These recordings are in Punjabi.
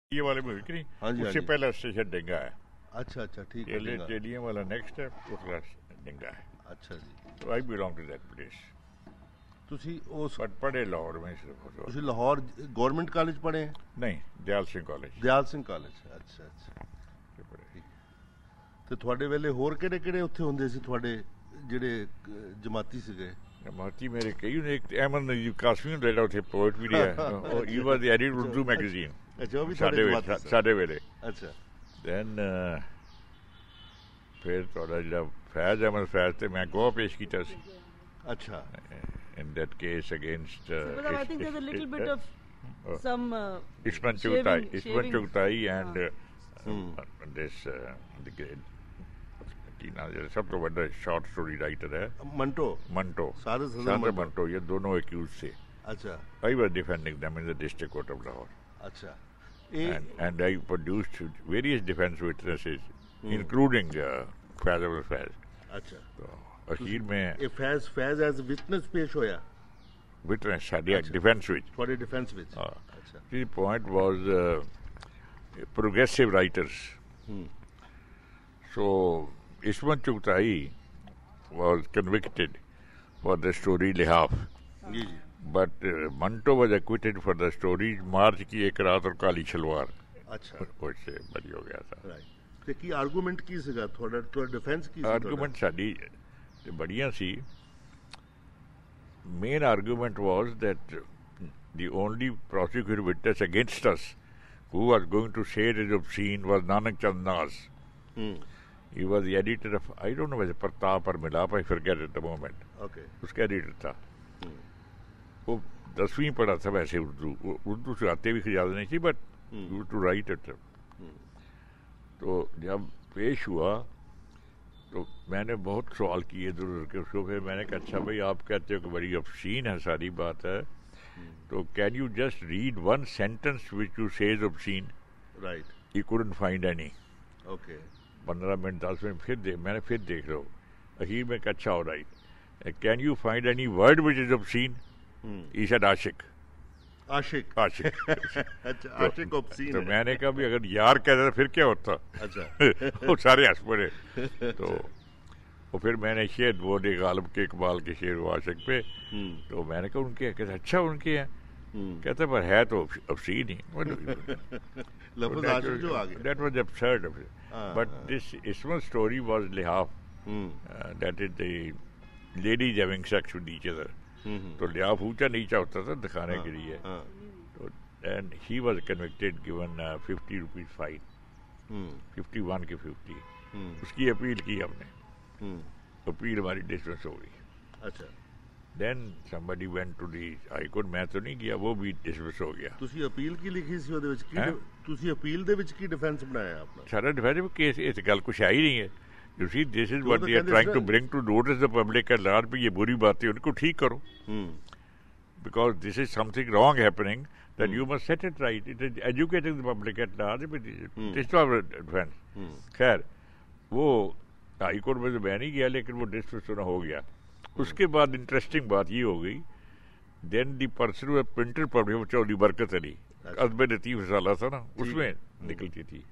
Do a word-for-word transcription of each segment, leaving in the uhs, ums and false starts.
ये वाले मूवी की नहीं, हाँ जी, हाँ उससे जी। पहला स्टेशन डिंगा है। अच्छा अच्छा ठीक है चेले डिंगा। चेलियां वाला नेक्स्ट है, उसका डिंगा है। अच्छा जी। तो I belong to that place, ਤੁਸੀਂ ਉਸ बट पढ़े लाहौर में सिर्फ उस ਤੁਸੀਂ वक्त। ਲਾਹੌਰ ਗਵਰਨਮੈਂਟ ਕਾਲਜ ਪੜ੍ਹੇ ਹੈ? नहीं, दयाल सिंह कॉलेज ਦਿਆਲ ਸਿੰਘ ਕਾਲਜ। ਅੱਛਾ ਅੱਛਾ से पढ़े। ਠੀਕ ਹੈ। ਤੇ ਤੁਹਾਡੇ ਵੇਲੇ ਹੋਰ ਕਿਹੜੇ ਕਿਹੜੇ ਉੱਥੇ ਹੁੰਦੇ ਸੀ ਤੁਹਾਡੇ ਜਿਹੜੇ ਅਹ, ਜਮਾਤੀ ਸੀਗੇ? मोती मेरे कई ने, एक अहमद नजीब कासमी ਹੁੰਦਾ ਜਿਹੜਾ ਉੱਥੇ ਪੋਇਟ ਵੀ ਰਿਹਾ, ਉਹ ਹੀ was the edit Urdu magazine ਅੱਛਾ ਉਹ ਵੀ ਸਾਡੇ ਤੁਹਾਡੇ ਵੇਲੇ ਜਮਾਤੀ ਸੀ? ਸਾਡੇ ਵੇਲੇ। ਅੱਛਾ ਦੈਨ ਫਿਰ ਤੁਹਾਡਾ ਜਿਹੜਾ ਫੈਜ਼ ਅਹਿਮਦ ਫੈਜ਼ ਤੇ ਮੈਂ ਗਵਾਹ ਪੇਸ਼ ਕੀਤਾ ਸੀ ਅੱਛਾ in that case against uh, So, but I think there's a little bit of uh, some uh, Isman shaving- Chughtai, Isman shaving. Chughtai and uh, Hmm. uh, this uh, the great ਕੀ ਨਾਮ ਜਿਹੜਾ ਸਭ ਤੋਂ ਵੱਡਾ ਸ਼ਾਰਟ ਸਟੋਰੀ ਰਾਈਟਰ ਹੈ ਮੰਟੋ ਮੰਟੋ ਸਾਦਰ ਸਦਰ ਸਾਦਰ ਮੰਟੋ। ਮੰਟੋ, ये दोनों accused थे। ਅੱਛਾ I was defending them in the district court of Lahore, ਅੱਛਾ ਇਹ and, and I produced various defense witnesses, Hmm. including uh, Faiz Abul Faiz। ਅੱਛਾ तो अखीर में ਇਹ ਫੈਜ਼ ਫੈਜ਼ ਐਜ਼ ਵਿਟਨੈਸ ਪੇਸ਼ ਹੋਇਆ witness ਸਾਡੀ ਅੱਛਾ। defense ਵਿੱਚ। ਤੁਹਾਡੇ ਡਿਫੈਂਸ ਵਿੱਚ? ਹਾਂ। ਅੱਛਾ The point was uh, progressive writers. Hmm. So Isman Chughtai was convicted for the story Lihaf, ਜੀ ਜੀ but uh, Manto was acquitted for the story March की एक रात और काली शलवार। ਅੱਛਾ उससे बरी हो गया था। ਰਾਈਟ ਤੇ ਕੀ ਆਰਗੂਮੈਂਟ ਕੀ ਸੀਗਾ ਤੁਹਾਡਾ ਤੁਹਾਡਾ ਡਿਫੈਂਸ ਕੀ ਸੀ? आर्गूमेंट साड़ी ते बढ़िया सी। Main argument was that the only prosecuted witness against us who was going to say it is obscene was Nanak Chand Naz. ਹੂੰ He was the editor of, I don't know whether Pratap or Milap, I forget at the moment. Okay उसका एडिटर था। हम्म। वो दसवीं पढ़ा था वैसे उर्दू, वो उर्दू से आते भी ज़्यादा नहीं थी, बट हम्म। To write it. तो जब पेश हुआ तो मैंने बहुत सवाल किए इधर उधर के उसको। फिर मैंने कहा अच्छा भाई आप कहते हो कि बड़ी ऑब्सीन है सारी बात है, तो can you just read one sentence which you says obscene? Right he couldn't find any. Okay पंद्रह मिनट दस मिनट फिर दे मैंने फिर देख लो। अखीर में कहा अच्छा हो right, can you find any word which is obscene? He said आशिक। आशिक आशिक। अच्छा तो- आशिक ऑब्सीन तो है। मैंने कहा भी अगर यार कहता था फिर क्या होता? अच्छा वो सारे हंस पड़े। तो वो फिर मैंने शेर वो दे गालिब के इकबाल के शेर वो आशिक पे, हम्म तो मैंने कहा उनके हैं। कहता अच्छा उनके हैं? हम्म कहता पर है तो ऑब्सीन ही। लफ्ज आशिक जो आ गया। That was absurd of it. हाँ, But हाँ। this Ismail story was Lihaf, hmm uh, that is the ladies having sex with each other. Hmm तो लिहाफ ऊंचा नीचा होता था दिखाने हाँ, के लिए। हाँ तो and he was convicted, given uh, fifty rupees fine, hmm fifty one के fifty। हम्म उसकी अपील की हमने, हम्म अपील हमारी डिसमिस हो गई। अच्छा then somebody went to the high court, मैं तो नहीं किया, वो भी डिसमिस हो गया। ਤੁਸੀਂ ਅਪੀਲ ਕੀ ਲਿਖੀ ਸੀ ਉਹਦੇ ਵਿੱਚ? ਕੀ ਹੈਂ? ਤੁਸੀਂ ਅਪੀਲ ਦੇ ਵਿੱਚ ਕੀ ਡਿਫੈਂਸ ਬਣਾਇਆ ਆਪਣਾ? सारा डिफेंसिव केस इस गल कुछ है ही नहीं है। यू सी दिस इज तो व्हाट तो दे आर कहते ट्राइंग सर- to bring to notice the public at large भी ये बुरी बात है, उनको ठीक करो। हम्म Because this is something wrong happening, that Hmm. you must set it right. It is educating the public at large, but Hmm. this is our defense. हम्म खैर वो हाई कोर्ट में तो मैं नहीं गया, लेकिन वो डिसमिस होना हो गया। उसके बाद इंटरेस्टिंग बात ये हो गई, then the person printed public Chaudhry Barkat Ali, अच्छा। अदब लतीफ साला था ना, ठीक उसमें है। निकलती थी,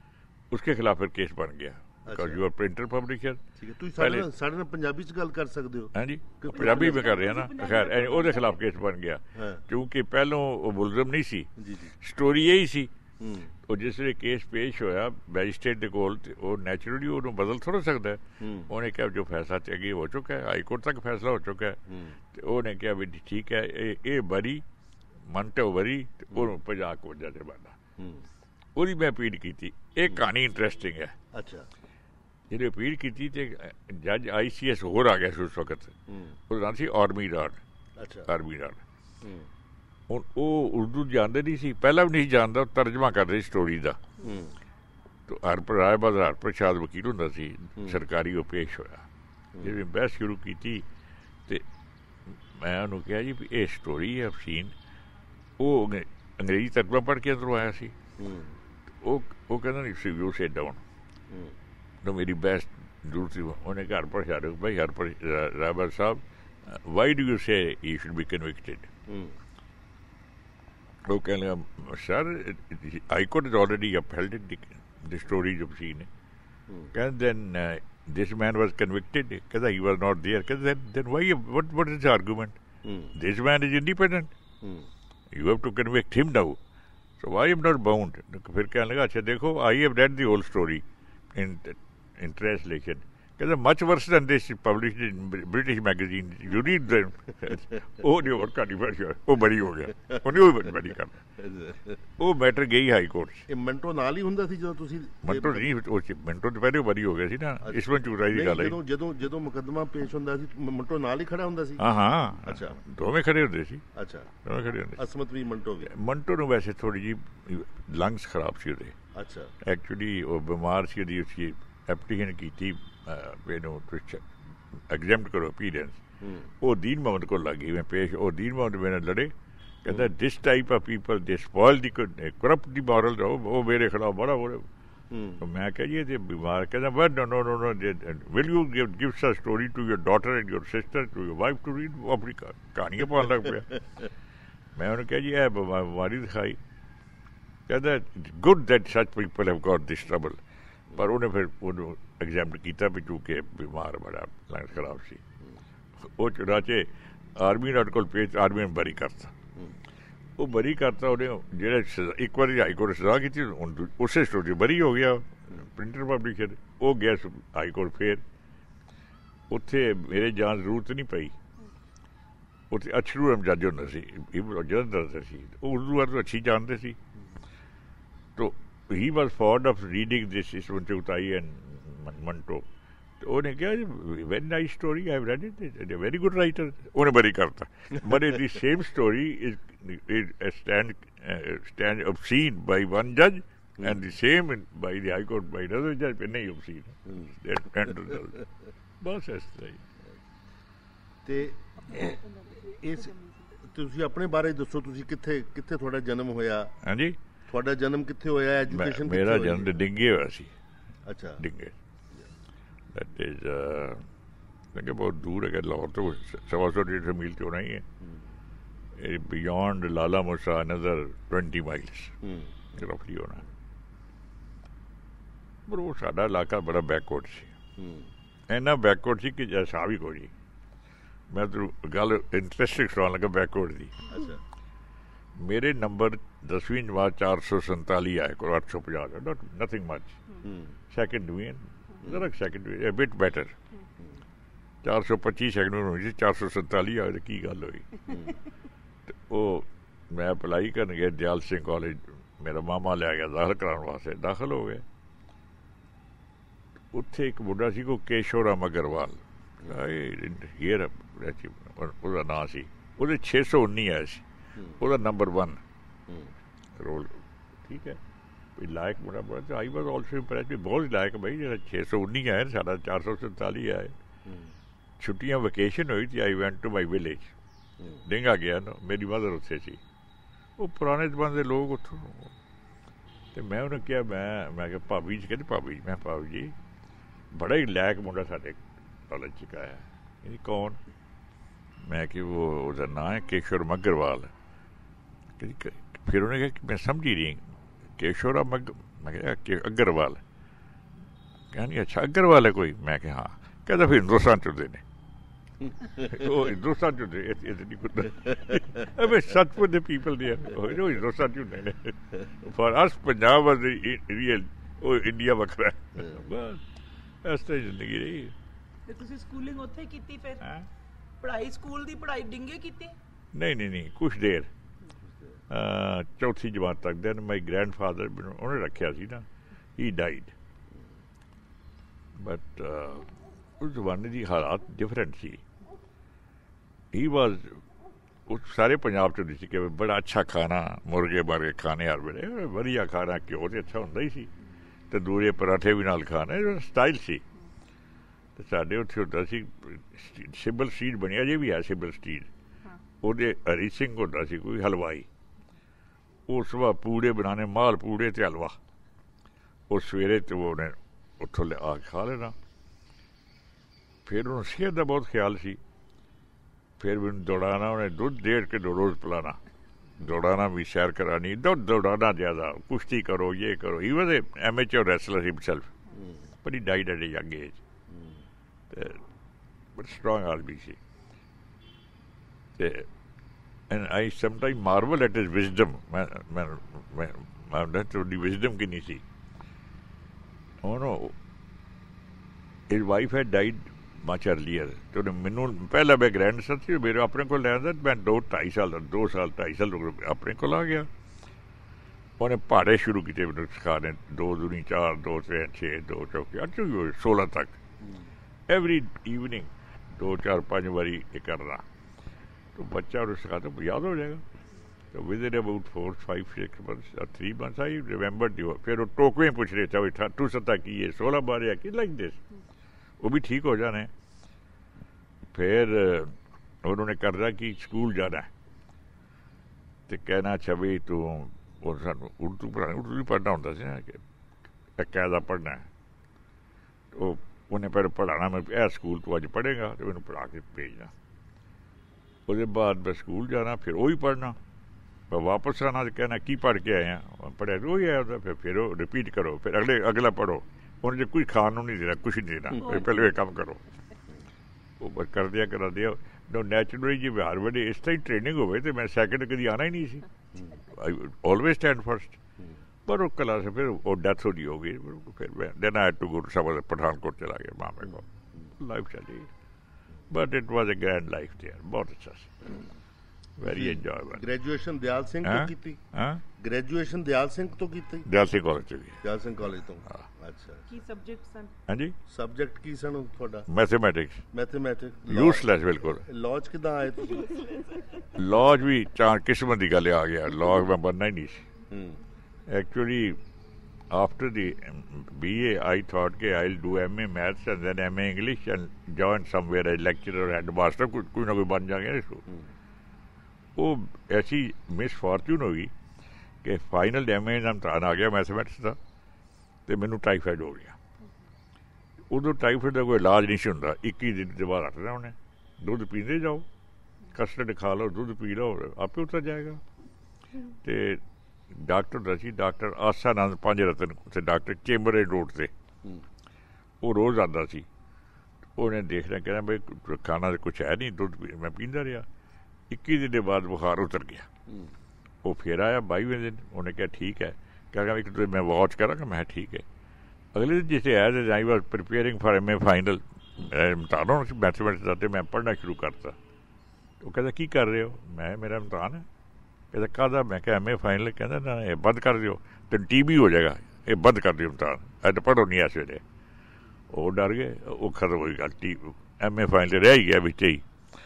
उसके खिलाफ फिर केस बन गया। बिकॉज अच्छा। You are printer publisher. ਠੀਕ ਹੈ ਤੁਸੀਂ ਸਾਡੇ पहले- ਨਾਲ ਸਾਡੇ ਨਾਲ ਪੰਜਾਬੀ ਚ ਗੱਲ ਕਰ ਸਕਦੇ ਹੋ? हाँ जी, क्योंकि पंजाबी में कर रहे हैं ना। पंजाबी खैर में एनी- ਉਹਦੇ खिलाफ केस बन गया, ਹਾਂ क्योंकि पहलों वो मुलजम नहीं सी, ਜੀ ਜੀ ਸਟੋਰੀ ਇਹੀ ਸੀ। ਹੂੰ ਉਹ ਜਿਸ ਵੇਲੇ ਕੇਸ ਪੇਸ਼ ਹੋਇਆ ਮੈਜਿਸਟ੍ਰੇਟ ਦੇ ਕੋਲ, ਤੇ ਉਹ ਨੈਚੁਰਲੀ ਉਹਨੂੰ ਬਦਲ ਥੋੜਾ ਸਕਦਾ ਹੈ। ਹੂੰ ਉਹਨੇ ਕਿਹਾ ਜੋ ਫੈਸਲਾ ਅੱਗੇ ਹੋ ਚੁੱਕਾ ਹੈ, ਹਾਈ ਕੋਰਟ ਤੱਕ ਫੈਸਲਾ ਹੋ ਚੁੱਕਾ ਹੈ, ਹੂੰ ਤੇ ਉਹਨੇ ਕਿਹਾ ਵੀ ਠੀਕ ਹੈ ਇਹ ਇਹ ਬਰੀ ਮੰਟੋ ਬਰੀ, ਤੇ ਉਹਨੂੰ ਪੰਜਾਹ ਕੁ ਵਜਾ ਜੁਰਮਾਨਾ। ਹੂੰ ਉਹਦੀ ਮੈਂ ਅਪੀਲ ਕੀਤੀ। ਇਹ ਕਹਾਣੀ ਇੰਟਰਸਟਿੰਗ ਹੈ। ਅੱਛਾ ਜਿਹੜੀ ਅਪੀਲ ਕੀਤੀ ਤੇ ਜੱਜ ਆਈ ਸੀ ਐਸ ਹੋਰ ਆ ਗਿਆ ਸੀ ਉਸ ਵਕਤ, ਹੂੰ ਉਹਦਾ ਨਾਮ ਸੀ ਆਰਮੀ ਰਾਡ। ਅੱਛਾ ਆਰਮੀ ਰਾਡ ਹੂੰ ਹੁਣ ਉਹ ਉਰਦੂ ਜਾਣਦੇ ਨਹੀਂ ਸੀ, ਪਹਿਲਾਂ ਵੀ ਨਹੀਂ ਸੀ ਜਾਣਦਾ, ਉਹ ਤਰਜਮਾ ਕਰ ਰਹੀ ਸਟੋਰੀ ਦਾ। ਹੂੰ तो हरपर राय बहादुर हरपर शाह वकील ਹੁੰਦਾ ਸੀ, ਹੂੰ। ਸਰਕਾਰੀ ਉਹ ਪੇਸ਼ ਹੋਇਆ। ਜਦੋਂ ਬਹਿਸ ਸ਼ੁਰੂ ਕੀਤੀ ਤੇ ਮੈਂ ਉਹਨੂੰ ਕਿਹਾ ਜੀ ਵੀ ਇਹ ਸਟੋਰੀ ਹੈ ਅਫਸੀਨ। ਉਹ ਅੰਗ- ਅੰਗਰੇਜ਼ੀ ਤਰਜਮਾ ਪੜ੍ਹ ਕੇ ਅੰਦਰੋਂ ਆਇਆ ਸੀ। ਹੂੰ ਉਹ ਉਹ ਕਹਿੰਦਾ ਨਹੀਂ ਸੀ ਯੂ ਸਿਟ ਡਾਊਨ। ਹੂੰ ਤਾਂ ਮੇਰੀ ਬਹਿਸ ਦੂਰ ਸੀ। ਉਹਨੇ ਘਰ ਪਰ ਸ਼ਾਹ ਭਾਈ ਹਰਪਰ ਰਾਬਰ ਸਾਹਿਬ, why do you say he should be convicted? ਹੂੰ वो कहने लगा sir high court is already upheld it, the stories obscene. And then uh, this man was convicted because he was not there. Then, then why? What what is the argument? Hmm. This man is independent. Hmm. You have to convict him now. So why am not bound? फिर कहने लगा अच्छा देखो I have read the whole story in in translation. कहते much worse than this published in British magazine. You read them. ਉਹ ਨਹੀਂ ਹੋਰ ਕਹਾਣੀ ਪੜ੍ਹ ਉਹ ਬਰੀ ਹੋ ਗਿਆ ਉਹਨੇ ਉਹ ਬਰੀ ਕਰ ਉਹ ਮੈਟਰ ਗਈ ਹਾਈ ਕੋਰਟ 'ਚ ਇਹ ਮਿੰਟੋ ਨਾਲ ਹੀ ਹੁੰਦਾ ਸੀ ਜਦੋਂ ਤੁਸੀਂ ਮਿੰਟੋ ਨਹੀਂ ਉਹ ਮਿੰਟੋ ਤੋਂ ਪਹਿਲੇ ਬਰੀ ਹੋ ਗਿਆ ਸੀ ਨਾ ਇਸਵੰਤ ਚੂਰਾਈ ਦੀ ਗੱਲ ਹੈ ਜਦੋਂ ਜਦੋਂ ਜਦੋਂ ਮੁਕੱਦਮਾ ਪੇਸ਼ ਹੁੰਦਾ ਸੀ ਮਿੰਟੋ ਨਾਲ ਹੀ ਖੜਾ ਹੁੰਦਾ ਸੀ ਹਾਂ ਹਾਂ ਅੱਛਾ ਦੋਵੇਂ ਖੜੇ ਹੁੰਦੇ ਸੀ ਅੱਛਾ ਦੋਵੇਂ ਖੜੇ ਹੁੰਦੇ ਅਸਮਤ ਵੀ ਮਿੰਟੋ ਵੀ ਮਿੰਟੋ ਨੂੰ ਵੈਸੇ ਥੋੜੀ ਜੀ ਲੰਗਸ ਖਰਾਬ ਸੀ ਉਹਦੇ ਅੱਛਾ ਐਕਚੁਅਲੀ ਉਹ ਬਿਮਾਰ ਸੀ ਉਹਦੀ ਉਸੀ ਐਪਲੀਕੇਸ਼ਨ ਕੀਤੀ ਮੈਨੂੰ ਐਗਜ਼ੈਂਪਟ ਕਰੋ ਅਪੀਅਰੈਂਸ ਉਹ ਦੀਨ ਮੁਹੰਮਦ ਕੋਲ ਲੱਗ ਗਈ ਮੈਂ ਪੇਸ਼ ਉਹ ਦੀਨ ਮੁਹੰਮਦ ਮੇਰੇ ਨਾਲ ਲੜੇ ਕਹਿੰਦਾ this type of people they spoil the corrupt the moral ਉਹ ਮੇਰੇ ਖਿਲਾਫ ਬੜਾ ਬੜਾ ਮੈਂ ਕਿਹਾ ਜੀ ਇਹ ਤੇ ਬਿਮਾਰ ਕਹਿੰਦਾ but no no no will you give give ਸਾ story to your daughter and your sister to your wife to read ਉਹ ਆਪਣੀ ਕਹਾਣੀਆਂ ਪਾਉਣ ਲੱਗ ਪਿਆ ਮੈਂ ਉਹਨੂੰ ਕਿਹਾ ਜੀ ਇਹ ਬਿਮਾਰੀ ਦਿਖਾਈ ਕਹਿੰਦਾ good that such people have got this trouble ਪਰ ਉਹਨੇ ਫਿਰ ਉਹਨੂੰ ਐਗਜ਼ੈਂਪਟ ਕੀਤਾ ਵੀ ਚੂੰਕਿ ਬਿਮਾਰ ਬੜਾ ਲੰਗਸ ਖਰਾਬ ਸੀ ਉਹ ਚੁਰਾਚੇ ਆਰਮੀ ਨਾਲ ਕੋਲ ਪੇਸ਼ ਆਰਮੀ ਨੇ ਬਰੀ ਕਰਤਾ ਉਹ ਬਰੀ ਕਰਤਾ ਉਹਨੇ ਜਿਹੜੇ ਇੱਕ ਵਾਰੀ ਹਾਈ ਕੋਰਟ ਸਜ਼ਾ ਕੀਤੀ ਉਸੇ ਸਟੋਰੀ ਬਰੀ ਹੋ ਗਿਆ ਪ੍ਰਿੰਟਰ ਪਬਲਿਸ਼ਰ ਉਹ ਗਿਆ ਹਾਈ ਕੋਰਟ ਫੇਰ ਉੱਥੇ ਮੇਰੇ ਜਾਣ ਦੀ ਜ਼ਰੂਰਤ ਨਹੀਂ ਪਈ ਉੱਥੇ ਅਛਰੂ ਅਹਿਮਦ ਜੱਜ ਹੁੰਦਾ ਸੀ ਜਲੰਧਰ ਦਾ ਸੀ ਉਹ ਉਰਦੂ ਵਾਰ ਅੱਛੀ ਜਾਣਦੇ ਸੀ ਤੋ he was fond of reading this Ishwan Chugtai and Manto. ਉਹਨੇ ਕਿਹਾ very nice story, I have read it, it's a very good writer. ਉਹਨੇ ਬਰੀ ਕਰਤਾ but the same story is, is stand uh, stand obscene by one judge and the same by the High Court by another judge ਫਿਰ ਨਹੀਂ obscene ਬਸ ਇਸ ਤਰ੍ਹਾਂ ਤੇ ਇਸ ਤੁਸੀਂ ਆਪਣੇ ਬਾਰੇ ਦੱਸੋ ਤੁਸੀਂ ਕਿੱਥੇ ਕਿੱਥੇ ਤੁਹਾਡਾ ਜਨਮ ਹੋਇਆ ਹਾਂਜੀ ਤੁਹਾਡਾ ਜਨਮ ਕਿੱਥੇ ਹੋਇਆ ਐਜੂਕੇਸ਼ਨ ਮੇਰਾ ਜਨਮ ਤੇ ਡਿੰਗੇ ਹੋਇਆ ਸੀ ਅੱਛਾ ਡਿੰਗੇ ਦੈਟ ਇਜ਼ ਕਿ ਬਹੁਤ ਦੂਰ ਹੈ ਲਾਹੌਰ ਤੋਂ ਸਵਾ ਸੌ ਡੇਢ ਸੌ ਮੀਲ ਤੋਂ ਨਹੀਂ ਹੈ ਇਹ beyond Lala Musa another twenty miles ਰਫਲੀ ਹੋਣਾ ਪਰ ਉਹ ਸਾਡਾ ਇਲਾਕਾ ਬੜਾ ਬੈਕਵਰਡ ਸੀ ਇੰਨਾ ਬੈਕਵਰਡ ਸੀ ਕਿ ਜੈਸਾ ਵੀ ਕੋਈ ਮੈਂ ਤੈਨੂੰ ਗੱਲ ਇੰਟਰਸਟਿੰਗ ਸੁਣਾਉਣ ਲੱਗਾ ਬੈਕਵਰਡ ਦੀ ਅੱਛਾ ਮੇਰੇ ਨੰਬਰ ਦਸਵੀਂ ਜਮਾਤ ਚਾਰ ਸੌ ਸੰਤਾਲੀ ਆਏ ਕੋਲ ਅੱਠ ਸੌ ਪੰਜਾਹ ਦਾ note nothing much second division ਜ਼ਰਾ second division a bit better ਚਾਰ ਸੌ ਪੱਚੀ ਸੈਕਿੰਡ ਹੋਈ ਸੀ ਚਾਰ ਸੌ ਸੰਤਾਲੀ ਆਏ ਤਾਂ ਕੀ ਗੱਲ ਹੋਈ ਤੇ ਉਹ ਮੈਂ ਅਪਲਾਈ ਕਰਨ ਗਿਆ ਦਿਆਲ ਸਿੰਘ ਕਾਲਜ ਮੇਰਾ ਮਾਮਾ ਲੈ ਗਿਆ ਦਾਖਲ ਕਰਾਉਣ ਵਾਸਤੇ ਦਾਖਲ ਹੋ ਗਏ ਉੱਥੇ ਇੱਕ ਮੁੰਡਾ ਸੀ ਕੋ ਕੇਸ਼ੋਰਾਮ ਅਗਰਵਾਲ ਹੀਅਰ ਉਹਦਾ ਨਾਂ ਸੀ ਉਹਦੇ ਛੇ ਸੌ ਉੱਨੀ ਆਏ ਸੀ ਉਹਦਾ ਨੰਬਰ ਵਨ ਰੋਲ ਠੀਕ ਹੈ ਵੀ ਲਾਇਕ ਬੜਾ ਬੜਾ ਆਈ ਵਾਜ਼ ਆਲਸੋ ਇੰਪ੍ਰੈਸਡ ਵੀ ਬਹੁਤ ਲਾਇਕ ਬਈ ਜਿਹੜਾ ਛੇ ਸੌ ਉੱਨੀ ਆਏ ਸਾਡਾ ਚਾਰ ਸੌ ਸੰਤਾਲੀ ਆਏ ਛੁੱਟੀਆਂ ਵਕੇਸ਼ਨ ਹੋਈ ਤੇ ਆਈ ਵੈਂਟ ਟੂ ਮਾਈ ਵਿਲੇਜ ਡਿੰਗਾ ਗਿਆ ਨਾ ਮੇਰੀ ਮਦਰ ਉੱਥੇ ਸੀ ਉਹ ਪੁਰਾਣੇ ਜ਼ਮਾਨੇ ਦੇ ਲੋਕ ਉੱਥੋਂ ਤੇ ਮੈਂ ਉਹਨੂੰ ਕਿਹਾ ਮੈਂ ਮੈਂ ਕਿਹਾ ਭਾਬੀ ਜੀ ਕਹਿੰਦੇ ਭਾਬੀ ਜੀ ਮੈਂ ਭਾਬੀ ਜੀ ਬੜਾ ਹੀ ਲਾਇਕ ਮੁੰਡਾ ਸਾਡੇ ਕਾਲਜ 'ਚ ਆਇਆ ਇਹ ਕੌਣ ਮੈਂ ਕਿ ਉਹ ਉਹਦਾ ਨਾਂ ਹੈ ਕੇਸ਼ਵਰ ਅਗਰਵਾਲ ਫਿਰ ਉਹਨੇ ਕਿਹਾ ਕਿ ਮੈਂ ਸਮਝੀ ਰਹੀ ਕੇਸ਼ਵਰ ਮਗ ਮੈਂ ਕਿਹਾ ਕਿ ਅਗਰਵਾਲ ਕਹਿੰਦੀ ਅੱਛਾ ਅਗਰਵਾਲ ਹੈ ਕੋਈ ਮੈਂ ਕਿਹਾ ਹਾਂ ਕਹਿੰਦਾ ਫਿਰ ਹਿੰਦੁਸਤਾਨ ਚੁੱਦੇ ਨੇ ਉਹ ਹਿੰਦੁਸਤਾਨ ਚੁੱਦੇ ਇਹ ਨਹੀਂ ਕੁੱਤਾ ਅਬੇ ਸੱਚਮੁੱਚ ਦੇ ਪੀਪਲ ਦੇ ਉਹ ਹਿੰਦੁਸਤਾਨ ਚੁੱਦੇ ਨੇ for us Punjab was real ਉਹ ਇੰਡੀਆ ਵੱਖਰਾ ਬਸ ਇਸ ਤਰ੍ਹਾਂ ਜ਼ਿੰਦਗੀ ਰਹੀ ਤੇ ਤੁਸੀਂ ਸਕੂਲਿੰਗ ਉੱਥੇ ਕੀਤੀ ਫਿਰ ਪੜ੍ਹਾਈ ਸਕੂਲ ਦੀ ਪੜ੍ਹਾਈ ਡਿੰਗੇ ਕੀਤੀ ਨਹੀਂ ਨਹੀਂ ਨਹੀਂ ਕੁਛ ਦੇਰ ਚੌਥੀ ਜਮਾਤ ਤੱਕ ਦੈਨ ਮਾਈ ਗ੍ਰੈਂਡ ਫਾਦਰ ਉਹਨੇ ਰੱਖਿਆ ਸੀ ਨਾ ਹੀ ਡਾਈਡ ਬਟ ਉਸ ਜ਼ਮਾਨੇ ਦੀ ਹਾਲਾਤ ਡਿਫਰੈਂਟ ਸੀ ਹੀ ਵਾਜ਼ ਉਸ ਸਾਰੇ ਪੰਜਾਬ 'ਚ ਸੀ ਕਿ ਬੜਾ ਅੱਛਾ ਖਾਣਾ ਮੁਰਗੇ ਮਾਰਗੇ ਖਾਣੇ ਹਰ ਵੇਲੇ ਵਧੀਆ ਖਾਣਾ ਘਿਓ ਤੇ ਅੱਛਾ ਹੁੰਦਾ ਹੀ ਸੀ ਤੰਦੂਰੇ ਪਰਾਠੇ ਵੀ ਨਾਲ ਖਾਣੇ ਸਟਾਈਲ ਸੀ ਤੇ ਸਾਡੇ ਉੱਥੇ ਹੁੰਦਾ ਸੀ ਸਿਬਲ ਸਟਰੀਟ ਬਣਿਆ ਜੇ ਵੀ ਹੈ ਸਿਬਲ ਸਟਰੀਟ ਉਹਦੇ ਹਰੀ ਸਿੰਘ ਹੁੰਦਾ ਸੀ ਕੋਈ ਹਲਵਾਈ ਉਸ ਵਾ ਪੂੜੇ ਬਣਾਉਣੇ ਮਾਲ ਪੂੜੇ ਤੇ ਹਲਵਾ ਉਹ ਸਵੇਰੇ ਤੇ ਉਹਨੇ ਉੱਥੋਂ ਲਿਆ ਖਾ ਲੈਣਾ ਫਿਰ ਉਹਨੂੰ ਸਿਹਤ ਦਾ ਬਹੁਤ ਖਿਆਲ ਸੀ ਫਿਰ ਮੈਨੂੰ ਦੌੜਾਉਣਾ ਉਹਨੇ ਦੁੱਧ ਡੇਢ ਕਿਲੋ ਰੋਜ਼ ਪਿਲਾਣਾ दौड़ाना भी, सैर करानी, दौ दौड़ाना ज़्यादा, कुश्ती करो, ये करो. He was a amateur wrestler himself, but he died at a young age. Uh, but strong आदमी ਸੀ. ਤੇ and I sometimes marvel at his wisdom. ਮੈਂ ਮੈਂ ਮੈਂ ਮੈਂ ਤੁਹਾਡੀ wisdom ਕਿੰਨੀ ਸੀ. Oh no, his wife had died much earlier. ਤੇ ਉਹਨੇ ਮੈਨੂੰ ਪਹਿਲਾਂ ਮੈਂ ਗ੍ਰੈਂਡਸਨ ਸੀ, ਮੇਰੇ ਆਪਣੇ ਕੋਲ ਲੈ ਆਉਂਦਾ, ਮੈਂ ਦੋ ਢਾਈ ਸਾਲ ਦਾ ਦੋ ਸਾਲ ਢਾਈ ਸਾਲ ਆਪਣੇ ਕੋਲ ਆ ਗਿਆ. ਉਹਨੇ ਪਹਾੜੇ ਸ਼ੁਰੂ ਕੀਤੇ ਮੈਨੂੰ ਸਿਖਾਉਣੇ, ਦੋ ਦੂਣੀ ਚਾਰ, ਦੋ ਤਿੰਨ ਛੇ, ਦੋ ਚੌਕੇ ਅੱਠ ਸੋਲਾਂ ਤੱਕ. ਐਵਰੀ ਈਵਨਿੰਗ ਦੋ ਚਾਰ ਪੰਜ ਵਾਰੀ ਇਹ ਕਰਨਾ. तो बच्चा और उसका तो याद हो जाएगा. तो within about four five six months और three months I remember you. फिर वो टोकवे पूछ रहे थे, भाई टू सत्ता की है, सोलह बार या कि लाइक दिस, वो भी ठीक हो जाना है. फिर उन्होंने कर्जा की स्कूल जाना है, तो कहना अच्छा भाई तू सानू उर्दू पढ़ानी, उर्दू भी पढ़ना होता से ना कि कायदा पढ़ना है. तो उन्हें फिर पढ़ाना, मैं ए स्कूल तू अज पढ़ेगा तो मैंने पढ़ा के भेजना. उसके बाद मैं स्कूल जाना, फिर वही पढ़ना, मैं वापस आना तो कहना की पढ़ के आए हैं, पढ़े तो वही आया था. फिर फिर वो रिपीट करो, फिर अगले अगला पढ़ो. उन्हें कुछ खाना नहीं देना, कुछ नहीं देना, फिर पहले ये काम करो. वो बस कर दिया करा दिया. नो नैचुरली जी बिहार बड़े इस तरह ट्रेनिंग हो गई तो मैं सैकेंड कभी आना ही नहीं सी. I always stand first. पर वो कला से फिर वो डेथ हो रही होगी. फिर मैं then I had to go to summer, Pathankot चला गया मामे को. लाइफ चली. But it was a grand life there. बहुत अच्छा ਸੀ. Very enjoyable. Graduation Dayal Singh ਤੋਂ ਕੀਤੀ? ਹਾਂ, ग्रेजुएशन ਦਿਆਲ ਸਿੰਘ ਤੋਂ ਕੀਤੀ? ਦਿਆਲ ਸਿੰਘ ਕਾਲਜ ਤੋਂ ਵੀ. ਦਿਆਲ ਸਿੰਘ ਕਾਲਜ ਤੋਂ. ਅੱਛਾ. ਕੀ ਸਬਜੈਕਟ ਸਨ? ਹਾਂਜੀ, ਸਬਜੈਕਟ ਕੀ ਸਨ ਤੁਹਾਡਾ? ਮੈਥਮੈਟਿਕਸ. ਮੈਥਮੈਟਿਕਸ. ਯੂਸਲੈਸ ਬਿਲਕੁਲ. ਲੌਜ ਕਿੱਦਾਂ ਆਏ ਤੁਸੀਂ? ਲੌਜ ਵੀ ਚਾਰ ਕਿਸਮਤ ਦੀ ਗੱਲ ਆ ਗਿਆ. ਲੌਜ ਮੈਂ ਬਣਨਾ ਹੀ ਨਹੀਂ ਸੀ. ਹੂੰ. Actually, after the B A, I thought कि I'll do M A Maths and then M A English and join somewhere as lecturer and master. कोई कोई ना कोई बन जाएंगे इसको. वो ऐसी मिस फॉर्चून होगी कि फाइनल एम ए का इम्तहान आ गया मैथमैटिक्स का, तो मैनू टाइफाइड हो गया. उदों टाइफाइड का कोई इलाज नहीं सी हुंदा. इक्की दिन के बाद रखना उन्हें, दुध पीते जाओ, कस्टर्ड खा लो, दुध पी लो, आपे उतर जाएगा. तो डॉक्टर दसी डॉक्टर आसानंद पंज रतन उत्थे डॉक्टर चेंबर रोड से, वो रोज़ आता सी. उन्हें देखना कहना भाई खाना तो कुछ है नहीं, दुध पी. मैं पींदा रहा. इक्की दिन के बाद बुखार उतर गया. वो फिर आया बाईवें दिन. उन्हें कहा ठीक है, क्या एक तो मैं वॉच करांगा. मैं ठीक है. अगले दिन जिसे आया I was preparing for M A final इम्तहान होना मैथमैटिक्स का, मैं पढ़ना शुरू करता. तो कहता की कर रहे हो? मैं मेरा इम्तहान है. कहता कादा? मैं क्या एम ए फाइनल. कहता ना ये बंद कर दियो, तेन टी बी हो जाएगा, ये बंद कर दियो इम्तहान, अज पढ़ो नहीं इस वेले. वो डर गए, वो खत्म हो गई टी एम ए फाइनल रह ही गया बिच ही.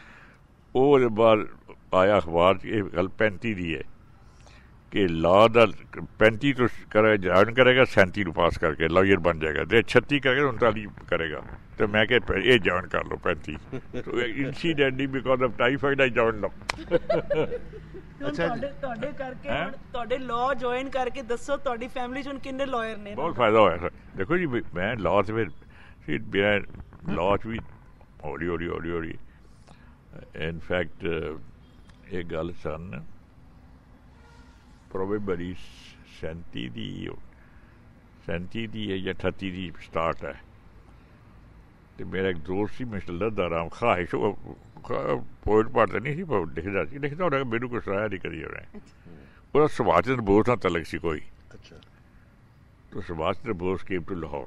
वो बाद आया अखबार च ये गल पैंती दी है कि लॉ का पैंती तो करे ज्वाइन करेगा, सैंती पास करके लॉयर बन जाएगा, तो छत्ती करेगा, उनताली करेगा. तो मैं क्या ये ज्वाइन कर लो पैंती. तो incidentally because of typhoid I join law. ਅੱਛਾ ਤੁਹਾਡੇ ਤੁਹਾਡੇ ਕਰਕੇ ਹੁਣ ਤੁਹਾਡੇ ਲਾਅ ਜੁਆਇਨ ਕਰਕੇ ਦੱਸੋ ਤੁਹਾਡੀ ਫੈਮਿਲੀ ਚ ਹੁਣ ਕਿੰਨੇ ਲਾਇਰ ਨੇ? ਬਹੁਤ ਫਾਇਦਾ ਹੋਇਆ ਸਰ. ਦੇਖੋ ਜੀ ਮੈਂ ਲਾਅ ਤੇ ਫਿਰ ਮੇਰਾ ਲਾਅ ਚ ਵੀ ਹੌਲੀ ਹੌਲੀ ਹੌਲੀ ਹੌਲੀ ਇਨਫੈਕਟ ਇਹ ਗੱਲ ਸਨ ਪ੍ਰੋਬੇਬਲੀ ਸੈਂਤੀ ਦੀ ਸੈਂਤੀ ਦੀ ਹੈ ਜਾਂ ਅਠੱਤੀ ਦੀ ਸਟਾਰਟ ਹੈ. ਤੇ ਮੇਰਾ ਇੱਕ ਦੋਸਤ ਸੀ ਮਿਸਟਰ ਲੱਦਾ ਰਾਮ, ਖਾਹਿਸ਼ पोइट पढ़ता नहीं सी, लिखता सी. लिखता होना मैनू कुछ सराया नहीं करी उन्हें. ਉਹਦਾ ਸੁਭਾਸ਼ ਚੰਦਰ ਬੋਸ ਨਾਲ ਤਲਕ ਸੀ ਕੋਈ. ਅੱਛਾ. तो Subhash Chandra Bose came to Lahore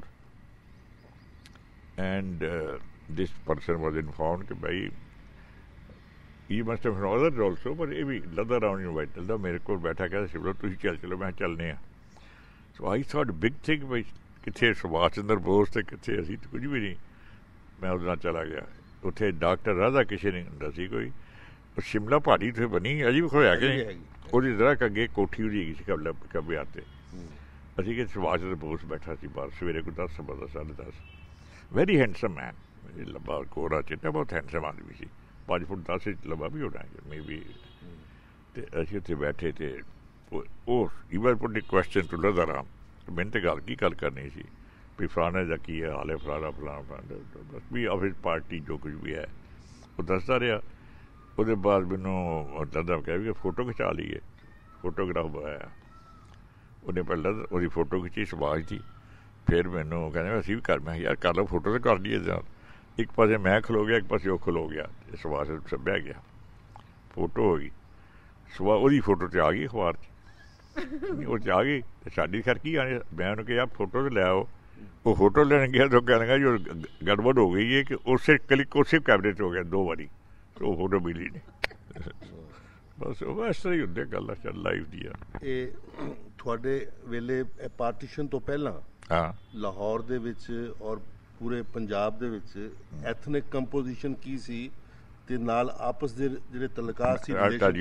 and uh, this person was informed कि भाई he must have known others also, but ये भी लदा राउंड इनवाइट लदा मेरे को बैठा कहता शिवलो तुम चल चलो, मैं चलने हैं. So I thought big thing भाई किथे सुभाष चंद्र बोस ते किथे असी तो कुछ भी नहीं. मैं उस नाल चला गया. उत्थे डॉक्टर राधा किशन हुंदा सी कोई, शिमला पहाड़ी उत्थे बनी अजी भी खोया कि नहीं, ਉਹਦੀ ਜ਼ਰਾ ਅੱਗੇ ਕੋਠੀ ਉਹਦੀ ਹੈਗੀ ਸੀ ਕਬਲਾ ਕਬੇ ਆਤੇ. ਅਸੀਂ ਕਿ ਸੁਭਾਸ਼ ਚੰਦਰ ਬੋਸ ਬੈਠਾ ਸੀ ਬਾਹਰ ਸਵੇਰੇ ਕੋਈ ਦਸ ਸਵਾ ਦਸ ਸਾਢੇ ਦਸ. ਵੈਰੀ ਹੈਂਡਸਮ ਮੈਨ, ਲੰਬਾ ਕੋਰਾ ਚਿੱਟਾ, ਬਹੁਤ ਹੈਂਡਸਮ ਆਦਮੀ ਸੀ. ਪੰਜ ਫੁੱਟ ਦਸ ਇੰਚ ਲੰਬਾ ਵੀ ਹੋਣਾ ਮੇ ਵੀ. ਅਤੇ ਅਸੀਂ ਉੱਥੇ ਬੈਠੇ ਅਤੇ ਉਹ even put question to Ladda Ram. ਮੈਨੂੰ ਤਾਂ ਗੱਲ ਕੀ ਗੱਲ ਕਰਨੀ ਸੀ ਵੀ ਫਲਾਣੇ ਦਾ ਕੀ ਹੈ ਹਾਲੇ ਫਲਾਣਾ ਫਲਾਣਾ ਫਲਾਣਾ ਬਸ ਵੀ ਆਫਿਸ ਪਾਰਟੀ ਜੋ ਕੁਝ ਵੀ ਹੈ ਉਹ ਦੱਸਦਾ ਰਿਹਾ. ਉਹਦੇ ਬਾਅਦ ਮੈਨੂੰ ਲੱਗਦਾ ਕਹਿ ਵੀ ਫੋਟੋ ਖਿਚਾ ਲਈਏ. फोटोग्राफ बनाया ਉਹਨੇ ਪਹਿਲਾਂ ਉਹਦੀ ਫੋਟੋ ਖਿੱਚੀ ਸੁਭਾਸ਼ ਦੀ ਫਿਰ ਮੈਨੂੰ ਕਹਿੰਦੇ ਅਸੀਂ ਵੀ ਕਰ ਮੈਂ ਯਾਰ ਕਰ ਲਓ ਫੋਟੋ ਤਾਂ ਕਰ ਲਈਏ ਜਾਂ ਇੱਕ ਪਾਸੇ ਮੈਂ ਖਲੋ ਗਿਆ ਇੱਕ ਪਾਸੇ ਉਹ ਖਲੋ ਗਿਆ ਅਤੇ ਸੁਭਾਸ਼ ਬਹਿ ਗਿਆ ਫੋਟੋ ਹੋ ਗਈ ਸੁਭਾ ਉਹਦੀ ਫੋਟੋ 'ਤੇ ਆ ਗਈ ਅਖਬਾਰ 'ਚ ਉਹ 'ਚ ਆ ਗਈ ਅਤੇ ਸਾਡੀ ਖੈਰ ਕੀ ਆਣੇ ਮੈਂ ਉਹਨੂੰ ਕਿਹਾ ਫੋਟੋ 'ਤੇ ਲੈ ਆਓ ਉਹ ਫੋਟੋ ਲੈਣ ਗਿਆ ਤਾਂ ਕਹਿਣ ਲੱਗਾ ਜੋ ਗੜਬੜ ਹੋ ਗਈ ਹੈ ਕਿ ਉਸੇ ਕਲਿੱਕ ਉਸੇ ਕੈਮਰੇ 'ਚ ਹੋ ਗਿਆ ਦੋ ਵਾਰੀ ਉਹ ਫੋਟੋ ਮਿਲੀ ਨਹੀਂ ਬਸ ਉਹ ਇਸ ਤਰ੍ਹਾਂ ਹੀ ਹੁੰਦੇ ਗੱਲਾਂ ਚੱਲ ਲਾਈਫ ਦੀਆਂ ਇਹ ਤੁਹਾਡੇ ਵੇਲੇ ਪਾਰਟੀਸ਼ਨ ਤੋਂ ਪਹਿਲਾਂ ਹਾਂ ਲਾਹੌਰ ਦੇ ਵਿੱਚ ਔਰ ਪੂਰੇ ਪੰਜਾਬ ਦੇ ਵਿੱਚ ਐਥਨਿਕ ਕੰਪੋਜੀਸ਼ਨ ਕੀ ਸੀ ਤੇ ਨਾਲ ਆਪਸ ਦੇ ਜਿਹੜੇ ਤਲਕਾਤ ਸੀ